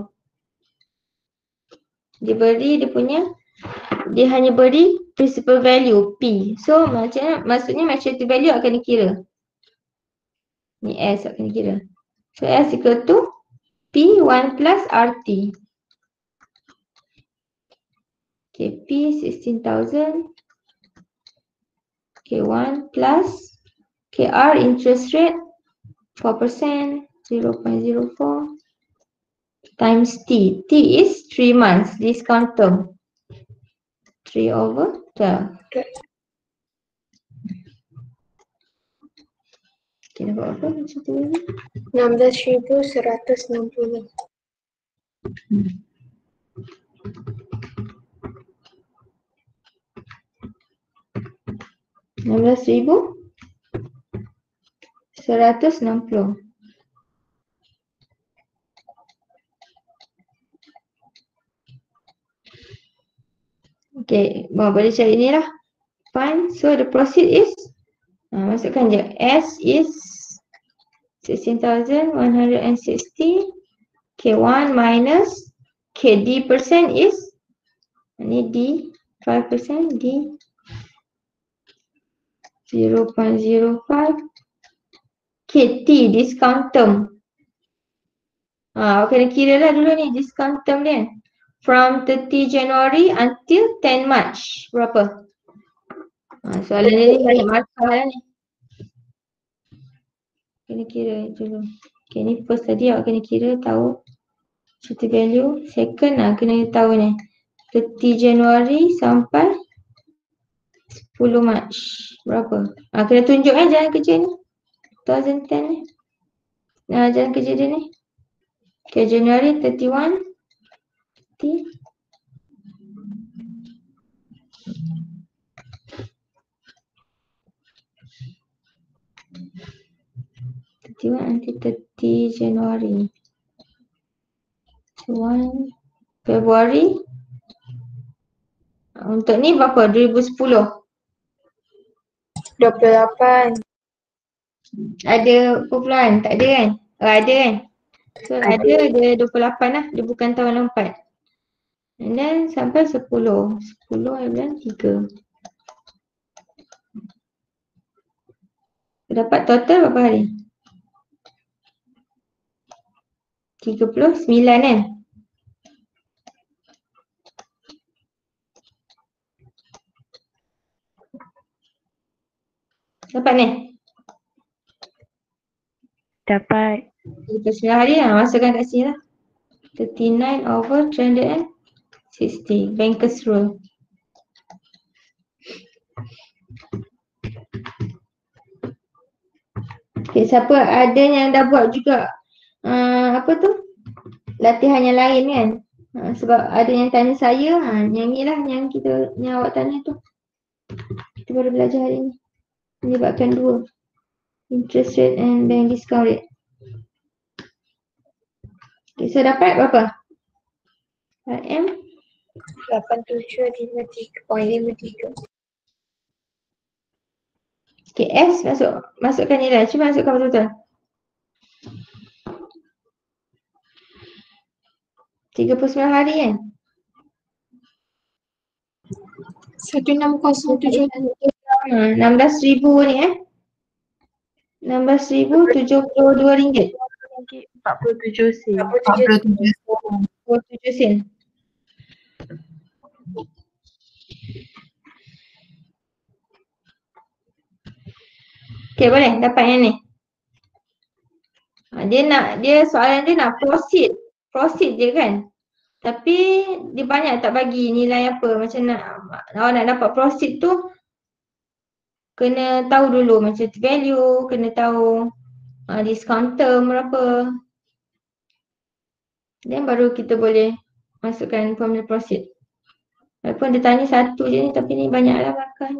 Dia beri dia punya, dia hanya beri principal value P. So macam maksudnya maturity value akan dikira. Ni S akan dikira. So S equal to P one plus R T. Okay, P sixteen thousand. Okay, one plus. Okay, R interest rate four percent, zero point zero four. Times T. T is three months discount term. three over twelve. Okay. Okay, dapat apa macam tu ni? enam belas ribu seratus enam puluh. enam belas ribu seratus enam puluh. Okay, bon, boleh cari ni lah. Fine, so the proceed is, uh, masukkan je, S is sixteen thousand one hundred sixty. K one minus, K D percent is, ni D, five percent, D, zero point zero five. K T, discount term. Ha, awak kena kira lah dulu ni, discount term dia. From thirty January until ten March. Berapa? Ha, soalan dia ni banyak markah lah ni. Kena kira dulu. Okay, ni first tadi awak kena kira tahu maturity value. Second lah kena tahu ni. thirty January sampai sepuluh March. Berapa? Ha, kena tunjuk kan jalan kerja ni. dua ribu sepuluh ni. Nah, jalan kerja dia ni. Okay, January thirty-one. T. thirty-one until thirty January. one February. Untuk ni berapa? dua ribu sepuluh. dua puluh lapan. Ada perpuluhan? Tak ada kan? Oh, ada kan? So ada, ada dia dua puluh lapan lah. Dia bukan tahun empat. And then sampai sepuluh. sepuluh bulan tiga. Dapat total berapa hari? tiga puluh sembilan kan? Dapat ni? Dapat. tiga puluh sembilan hari lah. Masukkan kat sini lah. thirty-nine over three hundred sixty. Bankers rule. Okay, siapa ada yang dah buat juga uh, apa tu? Latihan yang lain kan? Uh, sebab ada yang tanya saya, ha, yang ni lah yang kita, yang awak tanya tu. Kita baru belajar hari ni. Menyebabkan dua. Interest rate and bank discount rate. Okay, so dapat berapa? R M lapan tujuh lima tiga point lima tiga. Okay, S masuk. Masukkan nilai. Cuba masukkan betul-betul. tiga puluh sembilan hari kan? Satu enam kosong tujuh. Ha, enam belas ribu ni eh. enam belas ribu tujuh puluh dua ringgit. Ringgit empat puluh tujuh sen. Empat puluh tujuh. dua puluh tujuh sen. Okay, boleh dapat yang ni. Ha, dia nak, dia soalan dia nak proceed. Proceed je kan. Tapi dia banyak tak bagi nilai apa. Macam nak, awak nak dapat proceed tu kena tahu dulu macam value, kena tahu uh, discount term berapa. Dan baru kita boleh masukkan formula proceed. Walaupun dia tanya satu je ni, tapi ni banyaklah markahnya.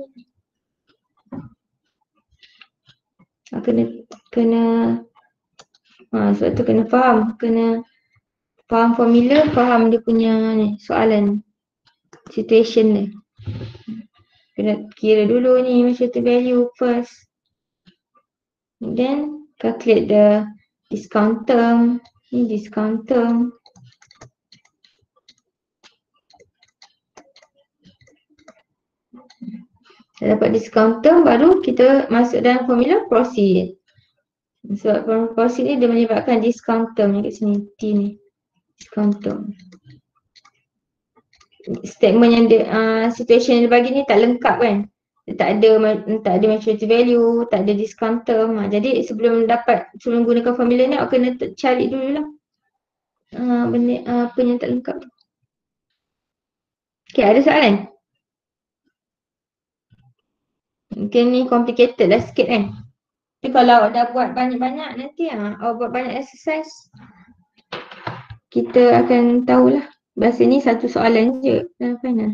Ha, kena, kena, ha, sebab tu kena faham, kena faham formula, faham dia punya ni, soalan, situation dia. Kena kira dulu ni macam tu value first. And then calculate the discount term. Ni discount term. Dah dapat discount term baru kita masuk dalam formula proceed. Sebab formula proceed ni dia menyebabkan discount term ni kat sini T ni. Discount term. Statement yang dia, uh, situation yang dia bagi ni tak lengkap kan. Dia tak ada tak ada maturity value, tak ada discount term. Ha, jadi sebelum dapat, sebelum gunakan formula ni awak kena cari dulu lah. Uh, benda uh, apa yang tak lengkap tu. Okay, ada soalan? Mungkin ni complicated lah sikit kan. Tapi kalau awak dah buat banyak-banyak nanti ha, awak buat banyak exercise, kita akan tahulah. Bahasa ni satu soalan je dalam final.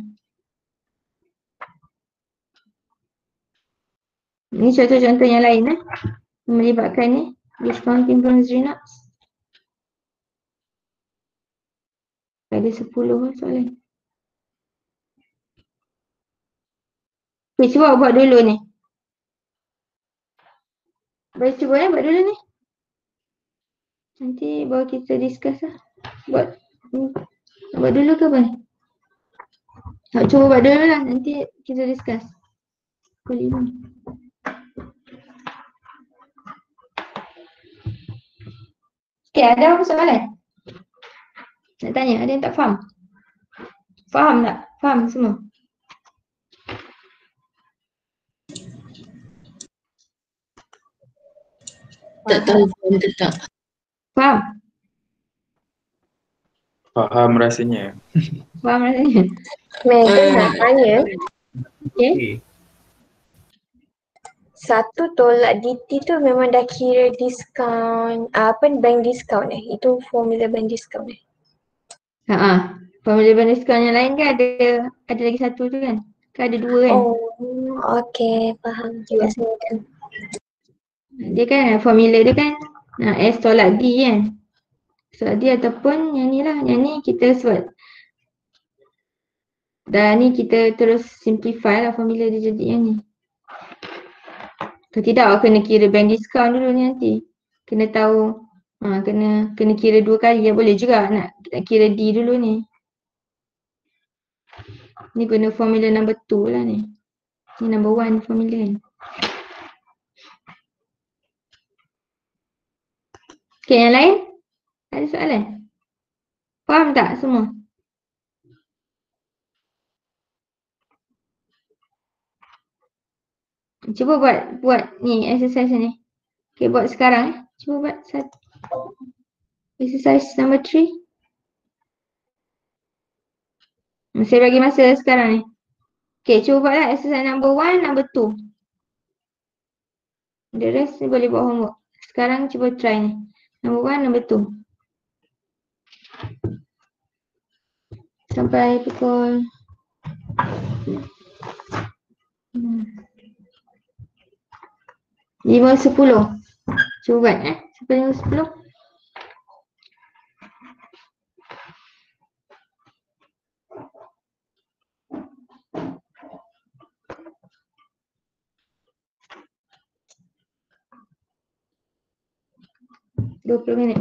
Ini contoh-contoh yang lain eh. Melibatkan ni discounting from Zrinox. Ada sepuluh soalan. Okay, cuba awak buat dulu ni. Boleh cuba eh, buat dulu ni. Nanti baru kita discuss lah. Buat, hmm. buat dulu ke apa ni? Tak, cuba buat dulu lah, nanti kita discuss. Pukul lima. Okay, ada apa soalan? Nak tanya, ada yang tak faham? Faham tak? Faham semua? Tak tahu pun tak. Faham? Faham rasanya. Faham rasanya? Megan nak tanya, Okay. satu tolak D T tu memang dah kira diskaun, ah, apa bank discount eh? Itu formula bank discount eh? Haa. Formula bank discount yang lain kan ada, ada lagi satu tu kan? Kan ada dua kan? Oh, okay, faham. Terima kasih Megan. Dia kan formula dia kan nah, S tolak D kan. Tolak D ataupun yang ni lah. Yang ni kita sebab dah ni kita terus simplify lah formula dia jadi yang ni. Kalau tidak awak kena kira bank discount dulu ni nanti. Kena tahu, ha, kena kena kira dua kali ya boleh juga nak, nak kira D dulu ni. Ni guna formula number two lah ni. Ni number one formula kan. Okay, yang lain? Ada soalan? Faham tak semua? Cuba buat buat ni exercise ni. Okay, buat sekarang eh. Cuba buat satu. Exercise number three. Saya bagi masa sekarang ni. Okay, cuba buatlah exercise number one, number two. The rest ni boleh buat homework. Sekarang cuba try ni. Number one, number two. Sampai pukul hmm. lima sepuluh. Cuba buat eh. Sampai lima sepuluh. dua puluh minit.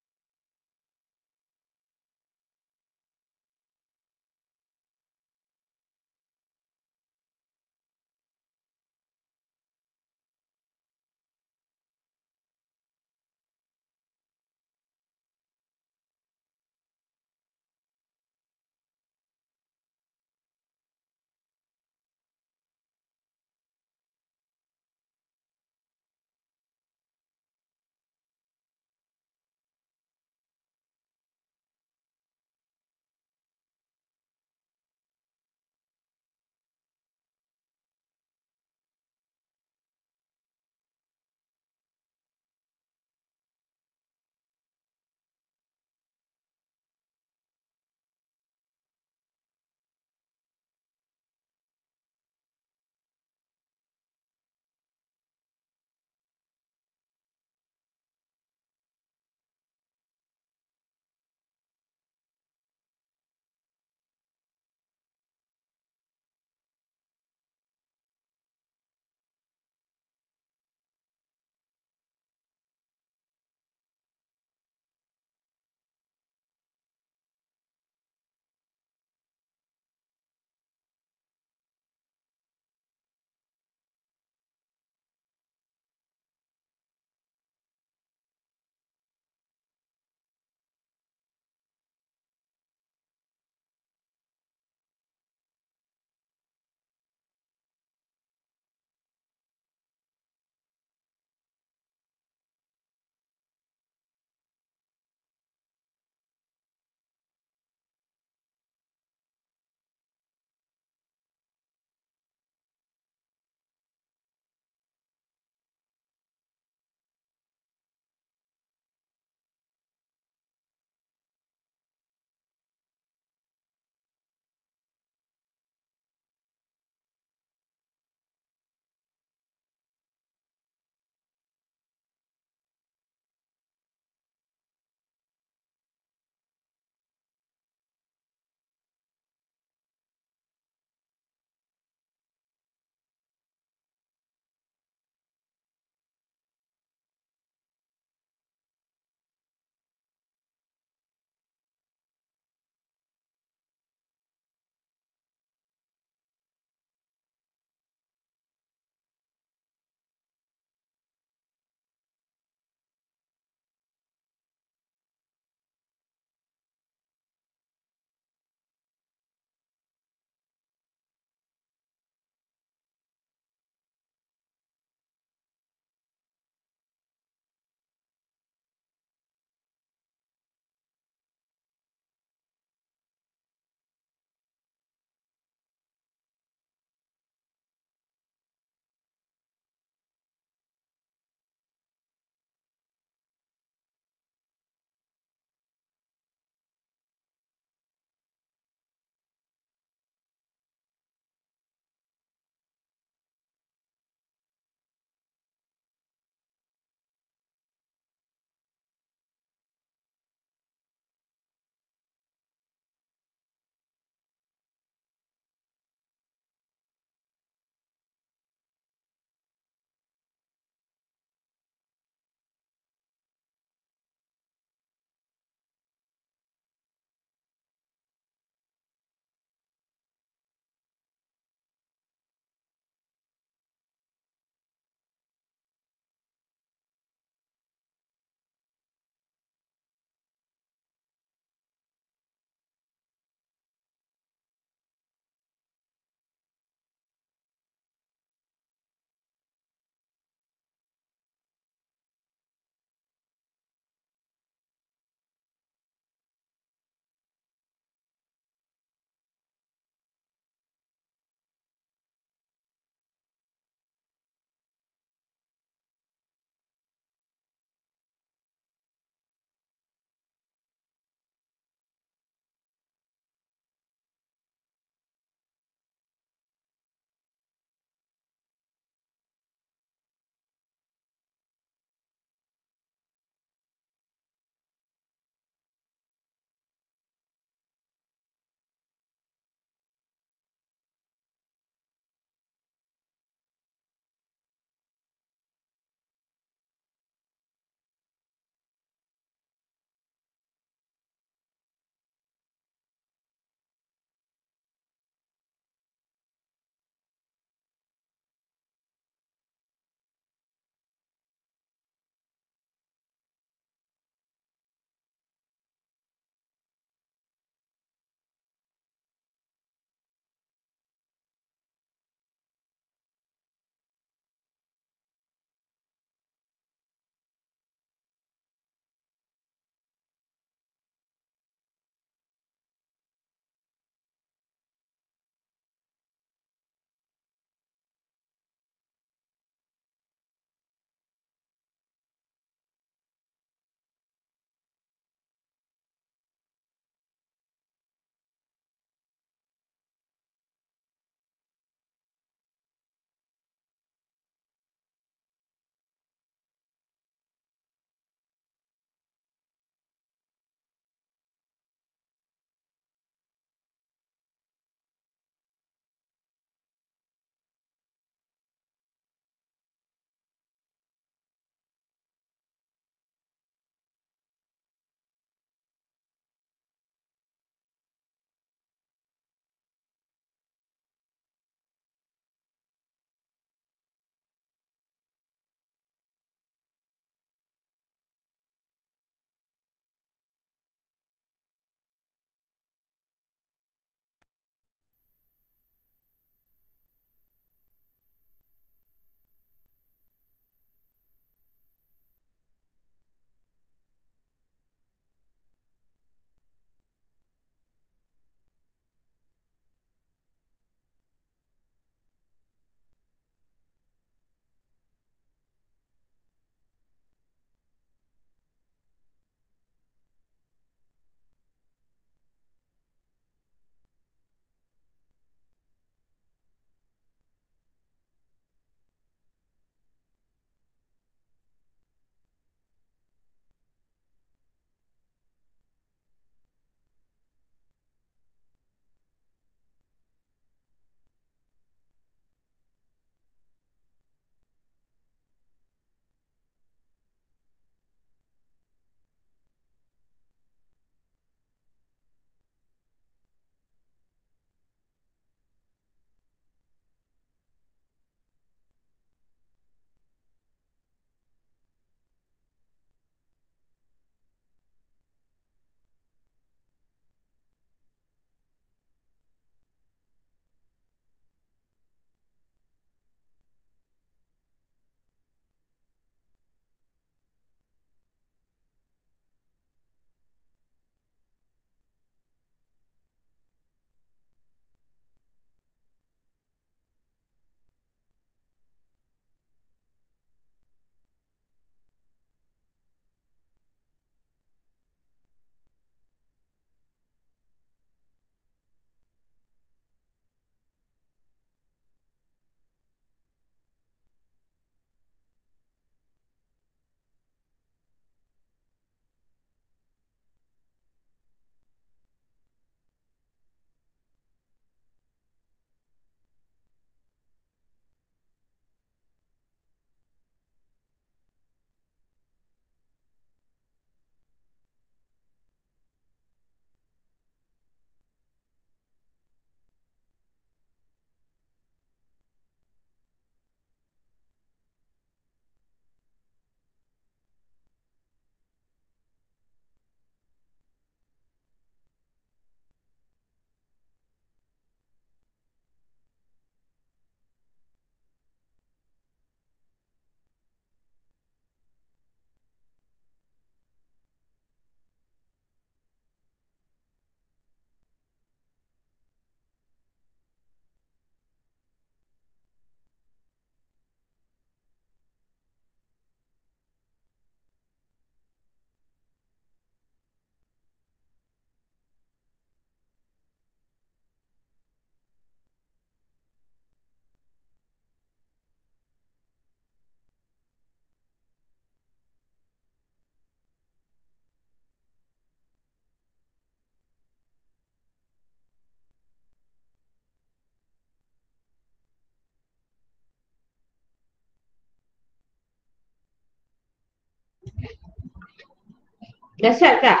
Dah siap tak?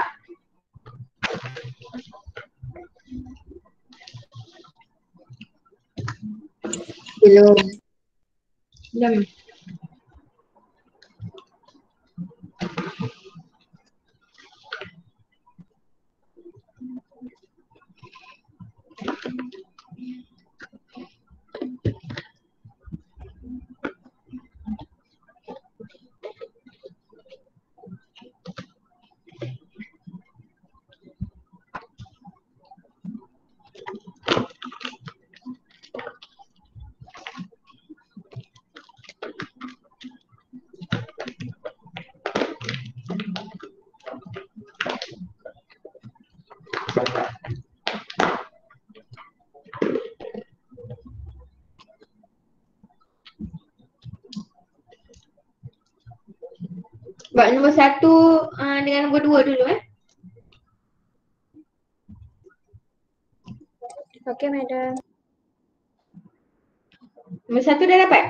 Belum. Belum. Buat nombor satu uh, dengan nombor dua dulu eh. Okey, madam. Nombor satu dah dapat?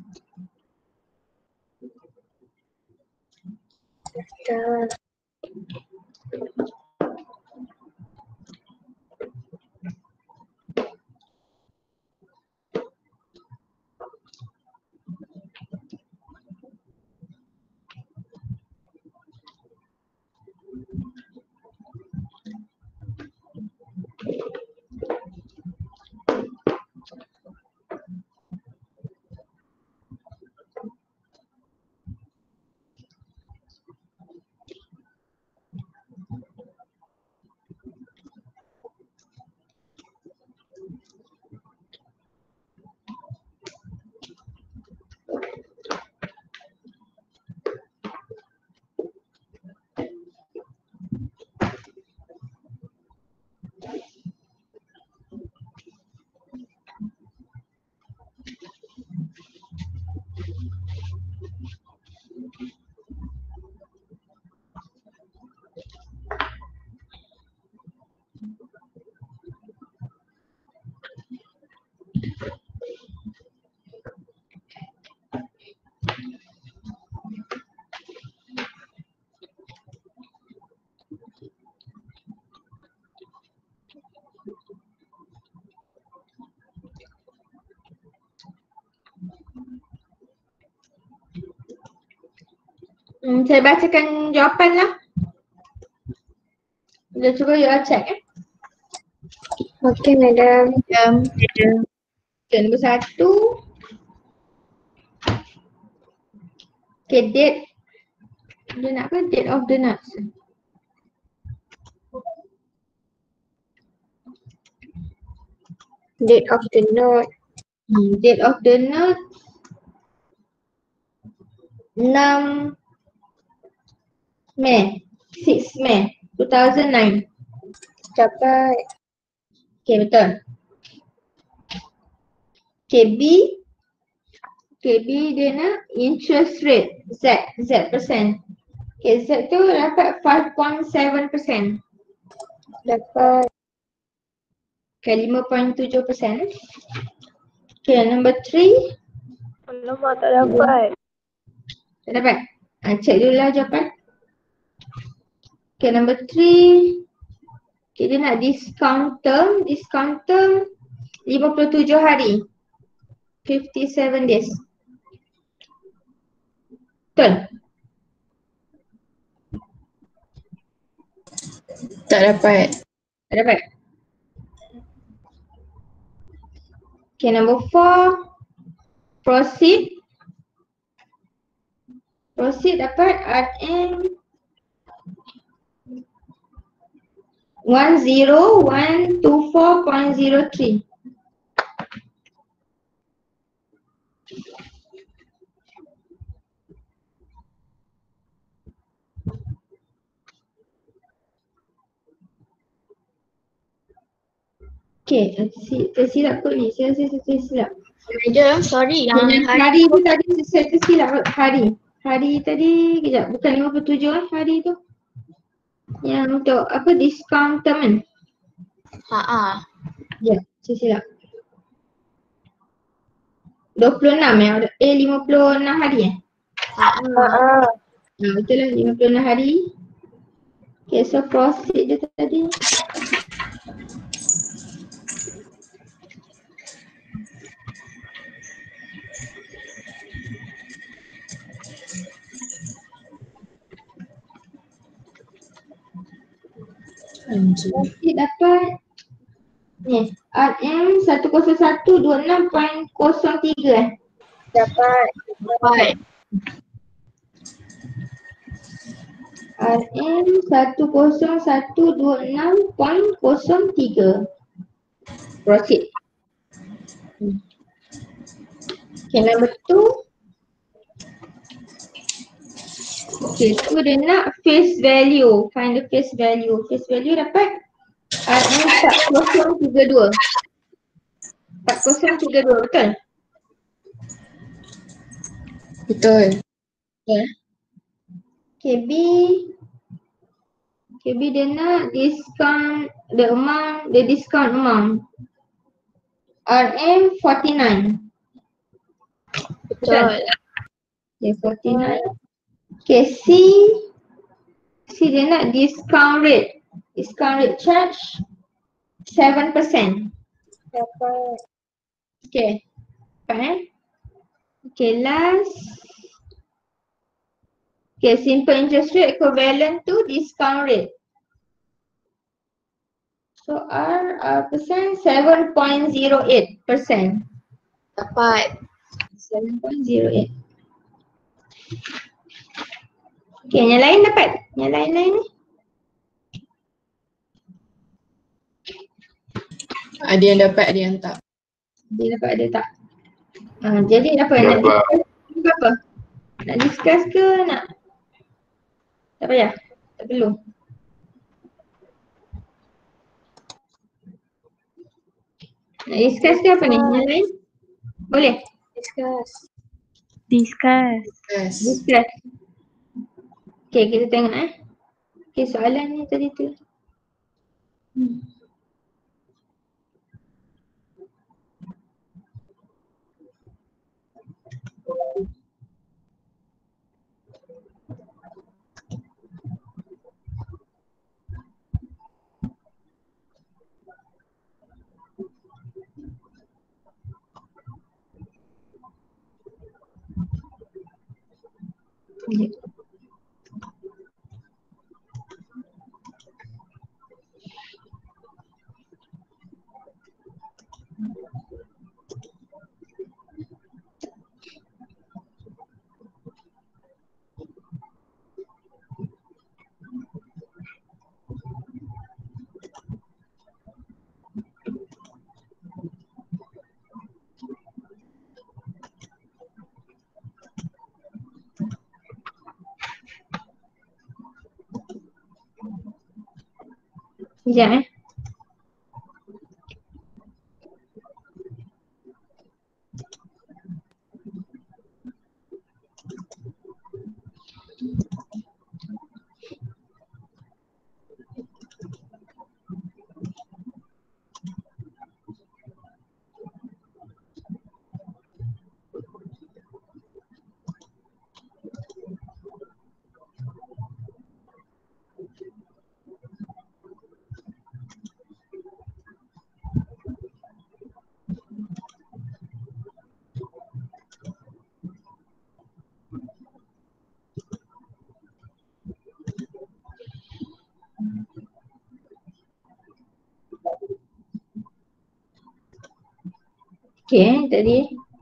Dah. Hmm, saya bacakan jawapan lah. Dah cuba you all check eh. Okey, madam. Um, okay, nombor satu. Okay, date. Dia nak apa? Date of the nuts. Date of the note. Hmm, date of the note. enam Mei. enam Mei two thousand nine. Dapat. Okay, betul. Okay, B. Okay, B dia nak interest rate Z, Z percent. Okay, Z tu dapat five point seven percent. Dapat. Okay, lima perpuluhan tujuh persen. Okay, number three. Alamak, tak dapat. Tak dapat? Ha, check dulu lah jawapan. Okay, number three. Okay, dia nak discount term. Discount term lima puluh tujuh hari. fifty-seven days. Betul? Tak dapat. Tak dapat? Okay, number four. Proceed. Proceed dapat R M one zero one two four point zero three. Okay, tersi- tersilap kot ni. Saya rasa saya tersilap. Madam, sorry. Yang hari tu tadi saya tersilap hari. Hari tadi, kejap, bukan lima puluh tujuh eh hari tu. Yang untuk apa, discount term kan? Ha-ha. Ya, saya silap. dua puluh enam ya, eh lima puluh enam hari eh? Ha-ha. Ah, Ha, betul lah, lima puluh enam hari. Okay, so proceed je tadi. Anjir. Proceed dapat ni, R M satu kosong satu dua enam titik kosong tiga eh. Dapat. Dapat. R M satu kosong satu dua enam titik kosong tiga. Proceed. Okay, number two. Okay, so dia nak face value. Find the face value. Face value dapat R M empat kosong tiga dua. empat kosong tiga dua, betul? Betul. Okay. Okay, B. Okay, B dia nak discount the amount, the discount amount. R M forty-nine. Betul. Okay, forty-nine. Okay, C. C dia nak discount rate. Discount rate charge seven percent. Dapat. Okay. Dapat eh? Okay, last. Okay, simple interest rate equivalent to discount rate. So R uh, percent seven point zero eight percent. Dapat. seven point zero eight. Okay, yang lain dapat? Yang lain-lain ni? Ada yang dapat, ada yang tak. Dia dapat ada tak? Uh, jadi apa? Nak Dapat. discuss ke apa? Nak discuss ke nak? Tak payah? Tak perlu? Nak discuss ke apa ni? Yang lain? Boleh? Discuss. Discuss. Yes. Discuss. Okay, kita tengok eh. Okay, soalan ni tadi tu. Hmm. Okay. Sekejap eh. Okay, tadi.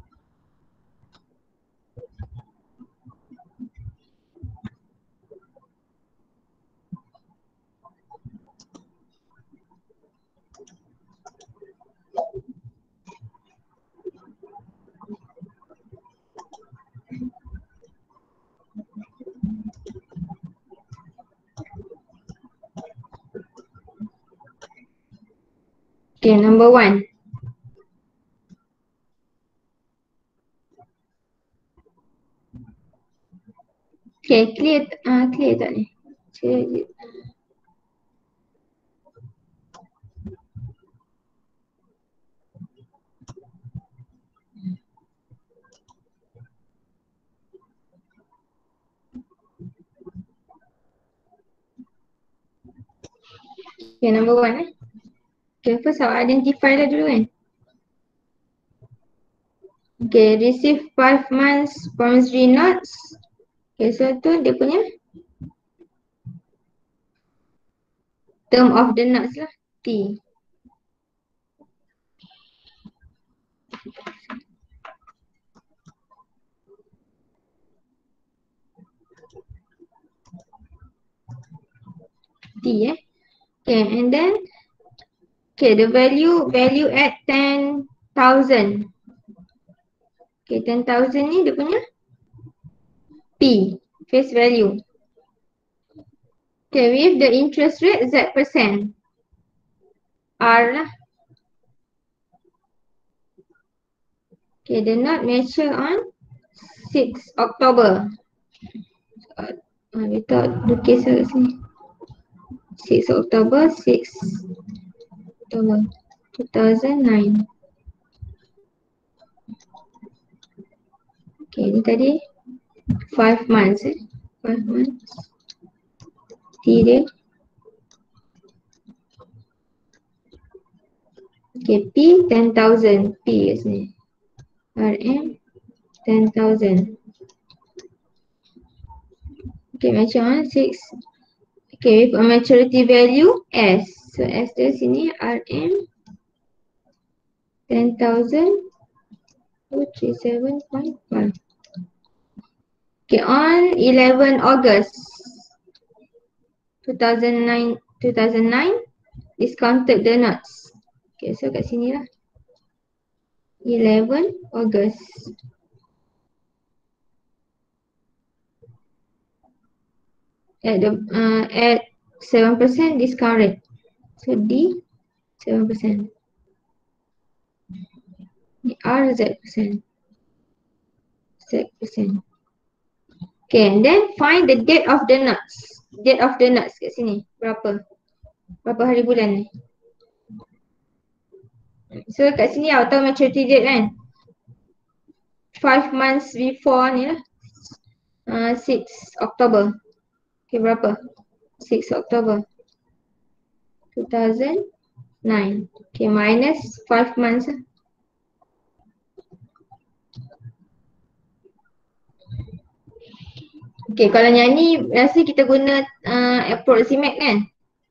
Okay, number one. Okay, clear, uh, clear tak ni? Clear. Okay, number one eh. Okay, first awak identify lah dulu kan. Okay, receive five months promissory notes. Okay, so tu dia punya term of the notes lah, T. T eh. Okay, and then okay, the value value at ten thousand. Okay, ten thousand ni dia punya P, face value. Okay, with the interest rate Z percent. R lah. Okay, the note mature on sixth October. Uh, we thought the case kat sini. sixth October, sixth October two thousand nine. Okay, ni tadi five months eh. five months. T dia. Okay, P ten thousand. P kat sini. R M ten thousand. Okay, macam six. Okay, with a maturity value S. So S dia sini R M ten thousand two three seven point five. Okay, on eleven August two thousand nine, two thousand nine, discounted the notes. Okay, so kat sini lah. eleven August. At the uh, at seven percent discount rate. So D seven percent. R Z percent. Z percent. Okay, and then find the date of the notes. Date of the notes kat sini. Berapa? Berapa hari bulan ni? So kat sini awak tahu maturity date kan? five months before ni lah. Uh, sixth October. Okay, berapa? sixth October two thousand nine. Okay, minus five months lah. Okay, kalau yang ni rasa kita guna uh, approximate kan?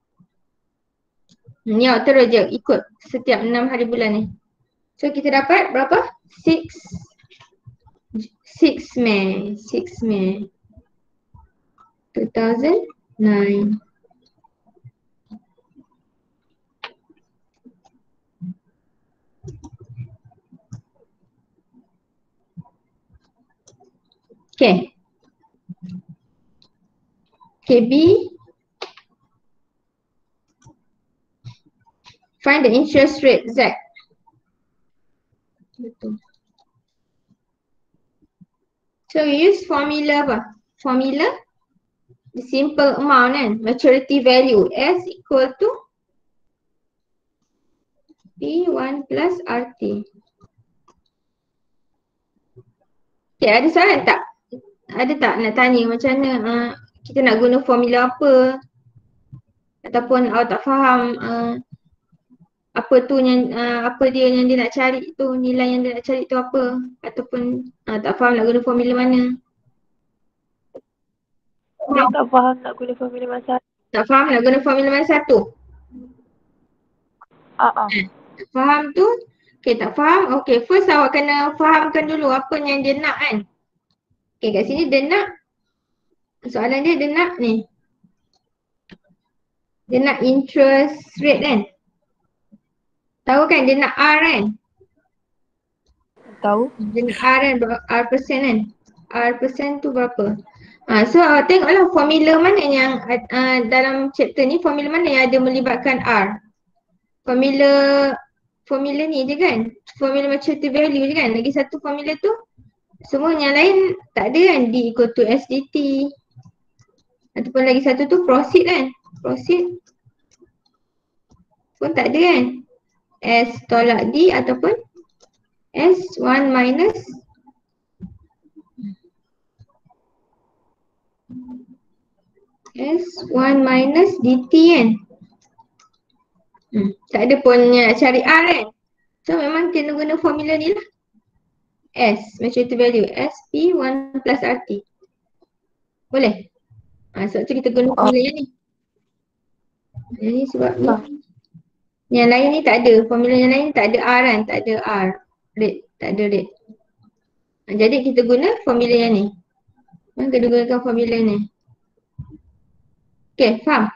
Ni awak terus je ikut setiap enam hari bulan ni. So kita dapat berapa? six six May. six May two thousand nine. Okay. Okay, B. Find the interest rate Z. Betul. So we use formula apa? Formula the simple amount kan, maturity value S equal to P one plus R T. Okay, ada soalan tak? Ada tak nak tanya macam mana uh, kita nak guna formula apa? Ataupun awak tak faham uh, apa tu yang uh, apa dia yang dia nak cari tu, nilai yang dia nak cari tu apa? Ataupun uh, tak faham nak guna formula mana? Saya tak faham nak guna formula masa. Tak faham nak guna formula mana satu? Ah ah. Tak faham tu? Okay, tak faham? Okay, first awak kena fahamkan dulu apa yang dia nak kan? Okay, kat sini dia nak, soalan dia dia nak ni. Dia nak interest rate kan? Tahu kan dia nak R kan? Tahu? Dia nak R kan, R persen kan? R persen tu berapa? Ha, so awak tengoklah formula mana yang uh, dalam chapter ni, formula mana yang ada melibatkan R. Formula formula ni je kan? Formula maturity value je kan? Lagi satu formula tu semua yang lain tak ada kan? D equal to S D T. Ataupun lagi satu tu proceed kan? Proceed pun tak ada kan? S tolak D ataupun S one minus S one minus dt kan? Hmm. Tak ada pun nak cari R kan. So memang kena guna formula ni lah. S, maturity value. S P one plus R T. Boleh? Ha, sebab tu kita guna formula yang ni. Yang ni sebab ni. Yang lain ni tak ada. Formula yang lain tak ada R kan. Tak ada R. Rate. Tak ada rate. Ha, jadi kita guna formula yang ni. Memang kena gunakan formula ni. Okay, faham?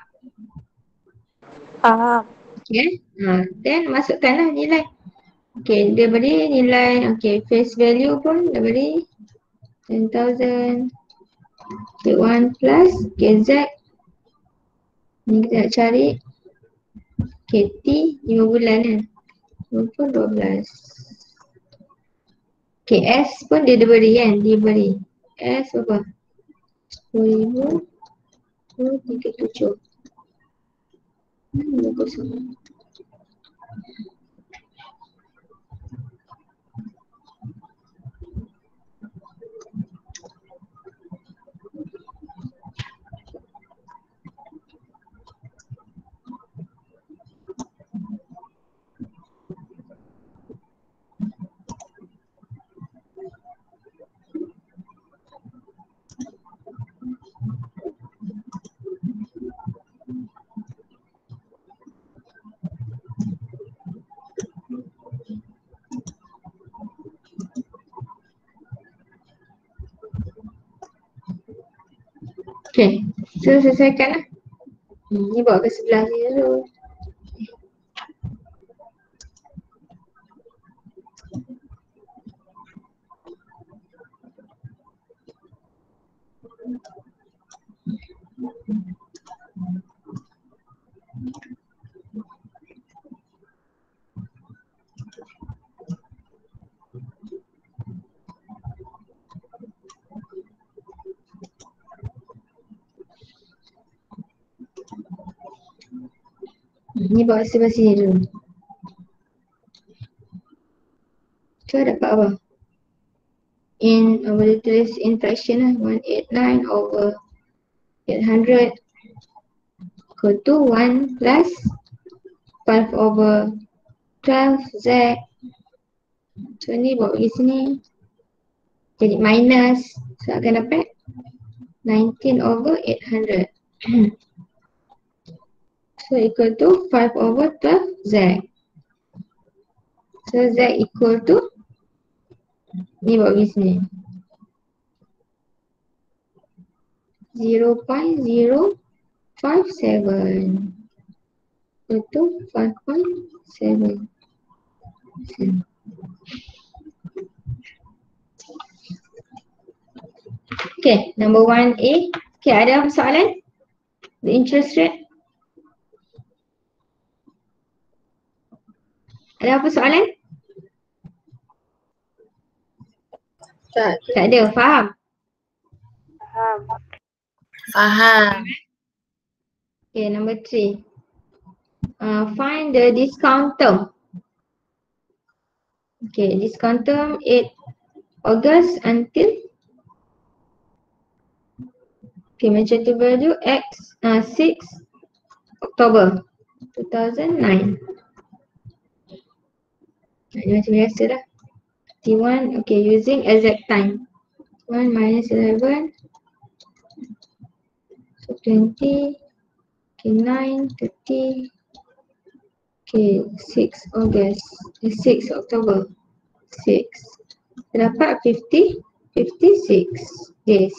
Faham. Okay. Ha, then masukkanlah nilai. Okay, dia beri nilai. Okay, face value pun dia beri ten thousand. Okay, one plus. Okay, Z. Ni kita nak cari. Okay, T lima bulan kan. lima puluh dua belas. Okay, S pun dia, dia beri kan. Dia beri. S berapa? sepuluh ribu. dua tiga tujuh. Hmm, dua kosong. Okay, so selesaikan lah. Hmm, ni bawa ke sebelah ni dulu. Ni bawa sebelah sini dulu. So dapat apa? In, uh, boleh tulis in fraction lah. one eighty-nine over eight hundred equal to one plus five over twelve Z. So ni bawa pergi sini. Jadi minus. So akan dapat nineteen over eight hundred. So equal to five over twelve Z. So Z equal to ni bawa pergi sini. zero point zero five seven. Equal to five point seven. Okay, number one A. Okay, ada apa soalan? The interest rate. Ada apa soalan? Tak. Tak ada, faham? Faham. Faham. Okay, number three. Uh, find the discount term. Okay, discount term eight August until okay, maturity value X uh, six October two thousand nine. Ini macam biasa lah. T one, okay, using exact time. one minus eleven. So twenty. Okay, nine, thirty. Okay, six August. Eh, six October. six. Dapat fifty, fifty-six days.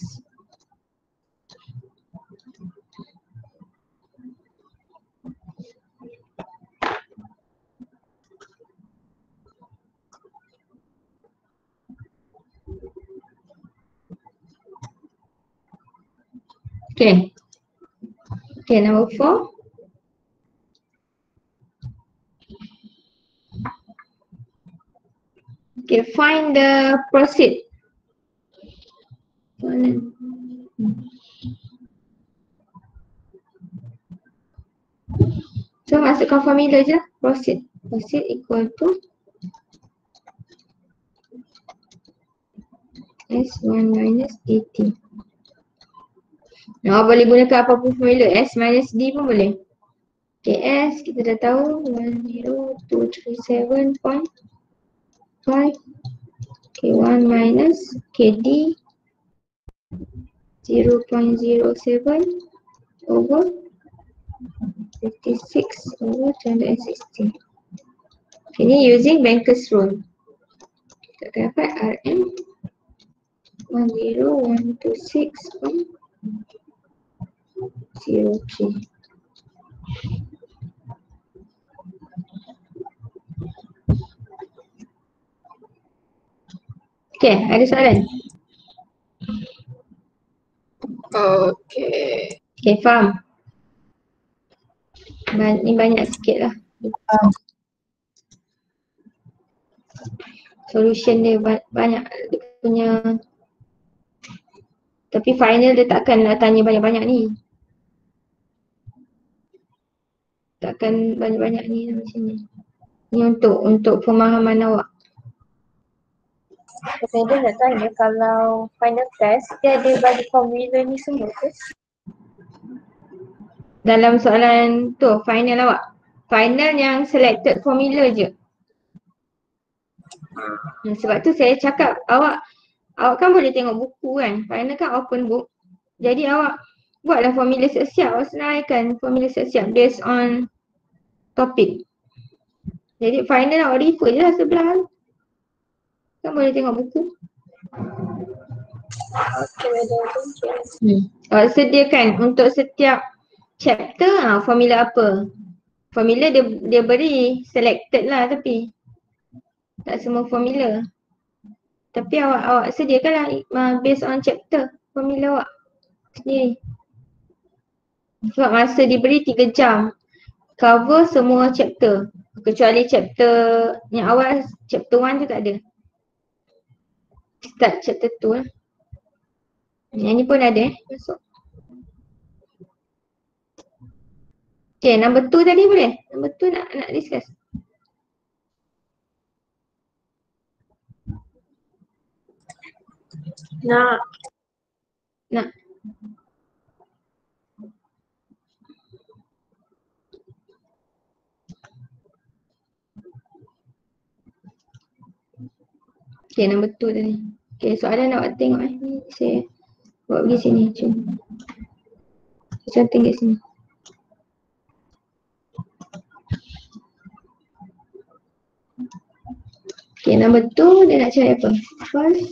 Okay. Okay, number four. Okay, find the proceed. So masukkan formula je. Proceed. Proceed equal to S one minus D T. Nah, boleh gunakan apa pun formula. S minus D pun boleh. K S kita dah tahu one zero two three seven point five. K one minus K D zero point zero seven over fifty-six over two hundred sixty. Ini using Banker's rule. Kita dapat R M one zero one two six point zero three. Okay, ada soalan? Okay. Okay, faham? Ban- ni banyak sikit lah. Solution dia ba- banyak dia punya. Tapi final dia takkan nak tanya banyak-banyak ni. Takkan banyak-banyak ni macam ni. Ni untuk untuk pemahaman awak. Saya dia nak tanya kalau final test dia ada bagi formula ni semua ke? Dalam soalan tu final awak. Final yang selected formula je. Hmm, sebab tu saya cakap awak awak kan boleh tengok buku kan. Final kan open book. Jadi awak buatlah formula siap-siap. Awak senaraikan formula siap-siap based on topik. Jadi final awak refer je lah sebelah tu. Kan boleh tengok buku. Okay, madam. Thank you. Hmm. Awak sediakan untuk setiap chapter ha, formula apa. Formula dia dia beri selected lah tapi tak semua formula. Tapi awak awak sediakanlah uh, based on chapter formula awak sendiri. Sebab masa diberi tiga jam cover semua chapter. Kecuali chapter yang awal chapter one tu tak ada. Start chapter two lah. Yang ni pun ada eh masuk. Okay, number two tadi boleh? Number two nak nak discuss. Nak. Nak. Okay, number two tadi. Okay, soalan nak awak tengok eh. Ni saya buat pergi sini. Cuma. Saya cantik kat sini. Okay, number two dia nak cari apa? First.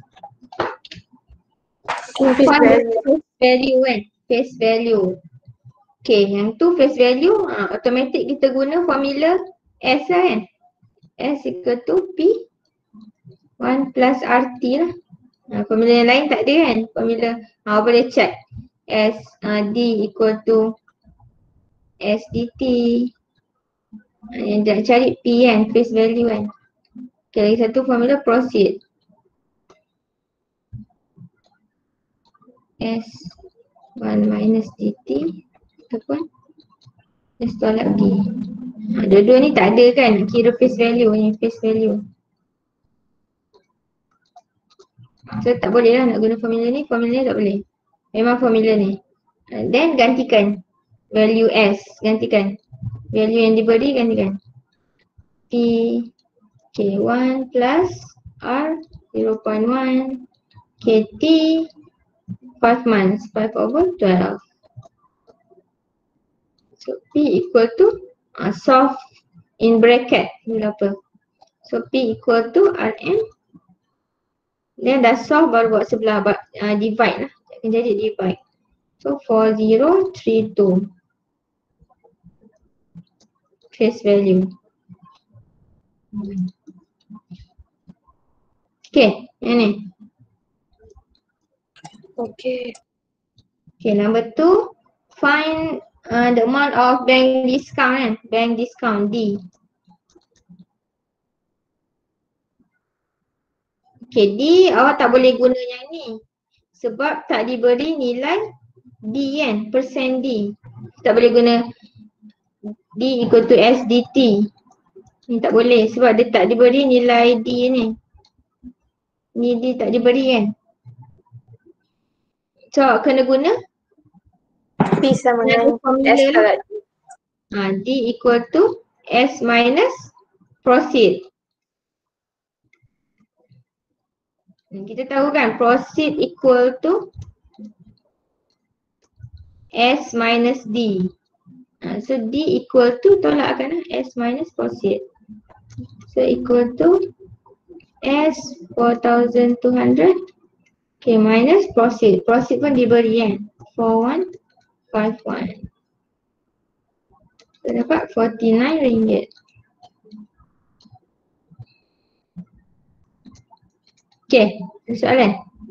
Face value. Face value kan? Face value. Okay, yang tu face value ha, automatic kita guna formula S lah kan? S equal to P one plus R T lah. Ha, formula yang lain tak ada kan? Formula, ha, boleh check. S uh, D equal to S D T. Ha, yang nak cari P kan? Face value kan? Okay, lagi satu formula proceed. S one minus D T ataupun S tolak D. Ha, dua-dua ni tak ada kan? Kira face value ni, face value. So tak boleh lah nak guna formula ni, formula ni tak boleh. Memang formula ni. Uh, then gantikan value S, gantikan. Value yang diberi gantikan. P K one plus R zero point one K T five months, five over twelve. So P equal to uh, solve in bracket bila apa. So P equal to R M. Then dah solve baru buat sebelah uh, divide lah. Akan jadi divide. So four zero three two. Face value. Okay, yang ni. Okay. Okay, number two, find uh, the amount of bank discount kan, bank discount D. Okay, D awak tak boleh guna yang ni sebab tak diberi nilai D kan, persen D. Tak boleh guna D equal to S D T. Ni tak boleh sebab dia tak diberi nilai D ni. Ni D tak diberi kan. So kena guna P sama dengan formula S lah. tolak D. uh, D equal to S minus proceed. Kita tahu kan proceed equal to S minus D. Uh, so D equal to tolakkan S minus proceed. So equal to S four thousand two hundred. Okay, minus proceed. Proceed pun diberi kan. four one five one. So dapat forty-nine ringgit. Okay, ada soalan?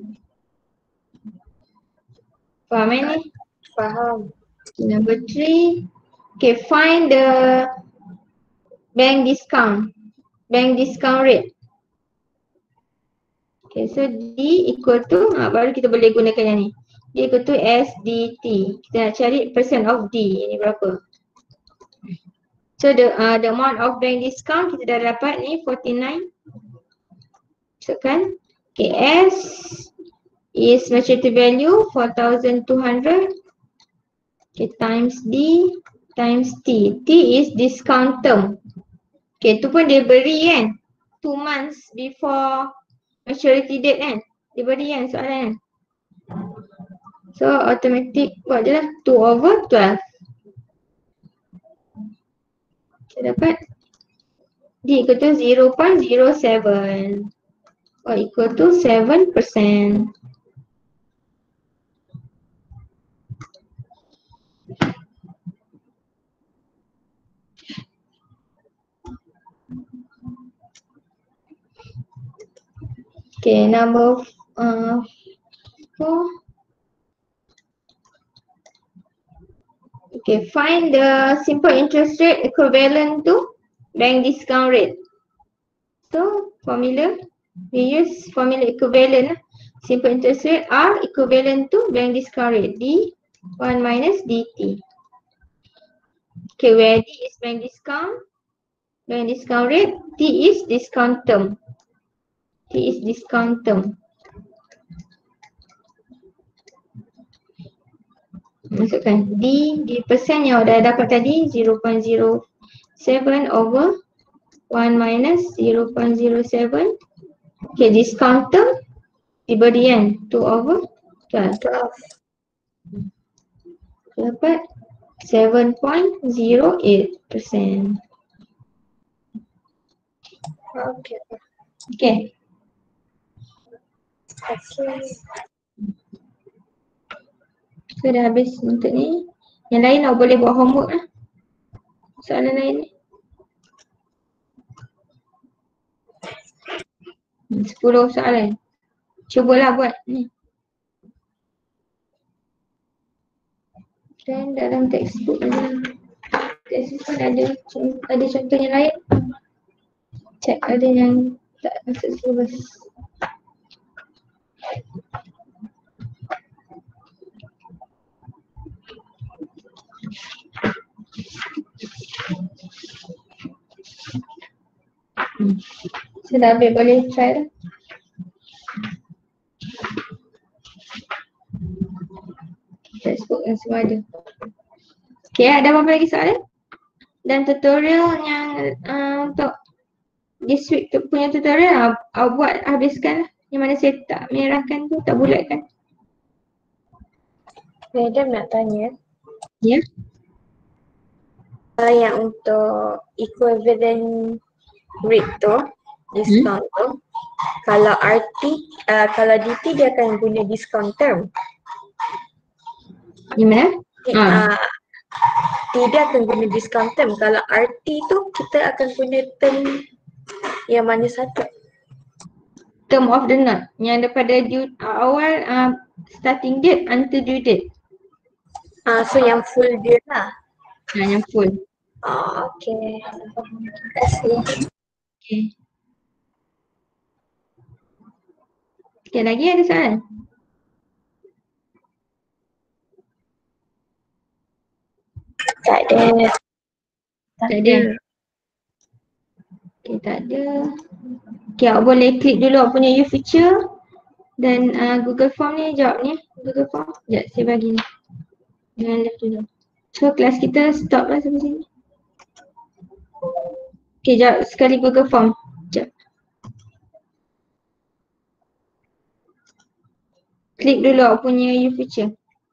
Faham eh ni? Faham. Number three. Okay, find the bank discount. Bank discount rate. Okay, so D equal to, ha, baru kita boleh gunakan yang ni. D equal to S D T. Kita nak cari percent of D. Ini berapa? So the uh, the amount of bank discount kita dah dapat ni forty-nine. Masukkan. Okay, S is maturity value four thousand two hundred. Okay, times D times T. T is discount term. Okay, tu pun dia beri kan. Two months before maturity date kan. Dia beri kan soalan kan. So automatic buat je lah. two over twelve. Kita dapat D equal to zero point zero seven or equal to seven percent. Okay, number uh, four. Okay, find the simple interest rate equivalent to bank discount rate. So, formula, we use formula equivalent. Simple interest rate R equivalent to bank discount rate, D one minus D T. Okay, where D is bank discount, bank discount rate, T is discount term. T is discount term. Masukkan D, D persen yang dah dapat tadi zero point zero seven over one minus zero point zero seven. Okay, discount term diberi kan two over twelve. Dapat seven point zero eight percent. Okay. Okay. Okay. So dah habis untuk ni. Yang lain awak boleh buat homework lah. Soalan lain ni. Hmm, sepuluh soalan. Cubalah buat ni. Dan dalam textbook ada. Textbook pun ada, ada contoh yang lain. Cek ada yang tak masuk syllabus. Hmm. Sudah habis, boleh try lah. Textbook yang semua ada. Okay, ada apa-apa lagi soalan? Dan tutorial yang uh, untuk this week tu punya tutorial awak uh, buat habiskan lah. Yang mana saya tak merahkan tu, tak bulatkan. Madam nak tanya. Ya. Yeah. Uh, yang untuk equivalent rate tu, discount hmm? tu, kalau R T, uh, kalau D T dia akan guna discount term. Gimana? Uh, tidak akan guna discount term. Kalau R T tu kita akan guna term yang mana satu? Term of the note yang daripada due, uh, awal uh, starting date until due date. Ah, uh, so yang full dia lah. Nah, yang full. Oh, okay. Terima kasih. Okay. Okay, lagi ada soalan? Tak ada. Tak ada. Okay, tak ada. Okay, awak boleh klik dulu awak punya U feature dan uh, Google Form ni jawab ni. Google Form. Sekejap, saya bagi ni. Jangan lihat dulu. So, kelas kita stop lah sampai sini. Okay, jap sekali Google Form. Jap. Klik dulu awak punya you future.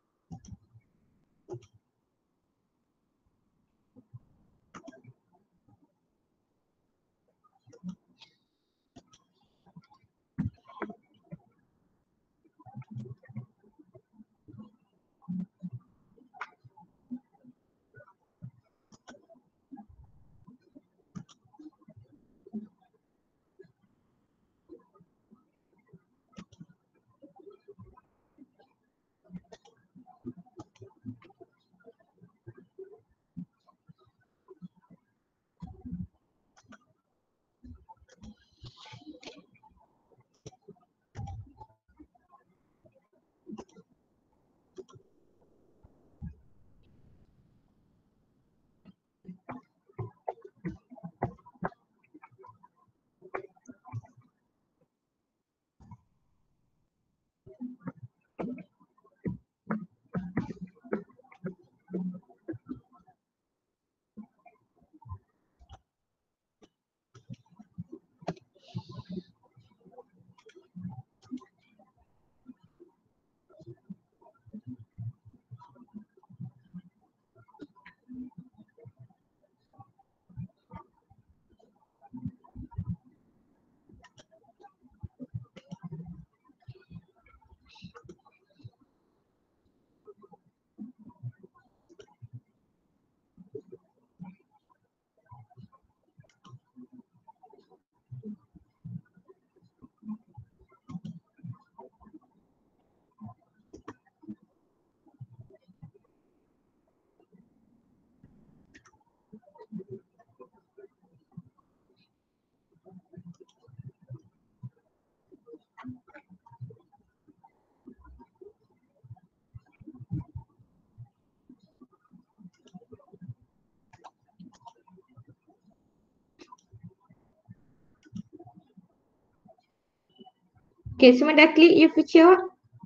Okay, semua dah klik you future awak?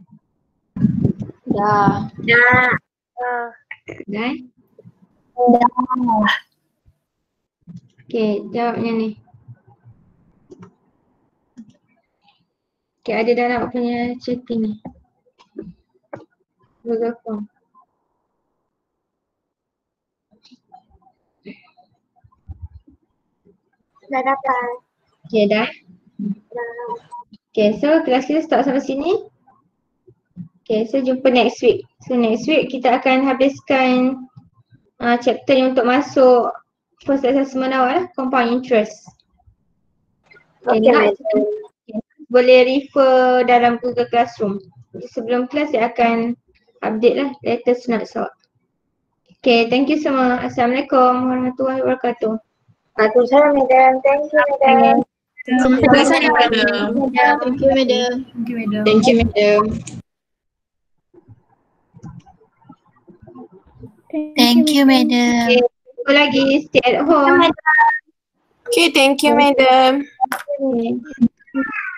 Dah. Dah. Ah, Dah eh? Dah. Okay, jawabnya ni. Okay, ada dalam awak punya chatting ni. Google Form. Dah dapat. Okay, dah. Okay, so kelas kita start sampai sini. Okay, so jumpa next week. So next week kita akan habiskan uh, chapter yang untuk masuk first assessment awal lah, compound interest. Okay, Okay, notes madam. boleh refer dalam Google Classroom. Jadi sebelum kelas saya akan update lah latest notes awak. Okay, thank you semua. Assalamualaikum warahmatullahi wabarakatuh. Waalaikumsalam, madam. Thank you, madam. Terima kasih, madam. Thank you, madam. Thank you, madam. Thank you, madam. Thank you, madam. Okay, jumpa lagi. Stay at home. Okay, thank you, madam. Okay.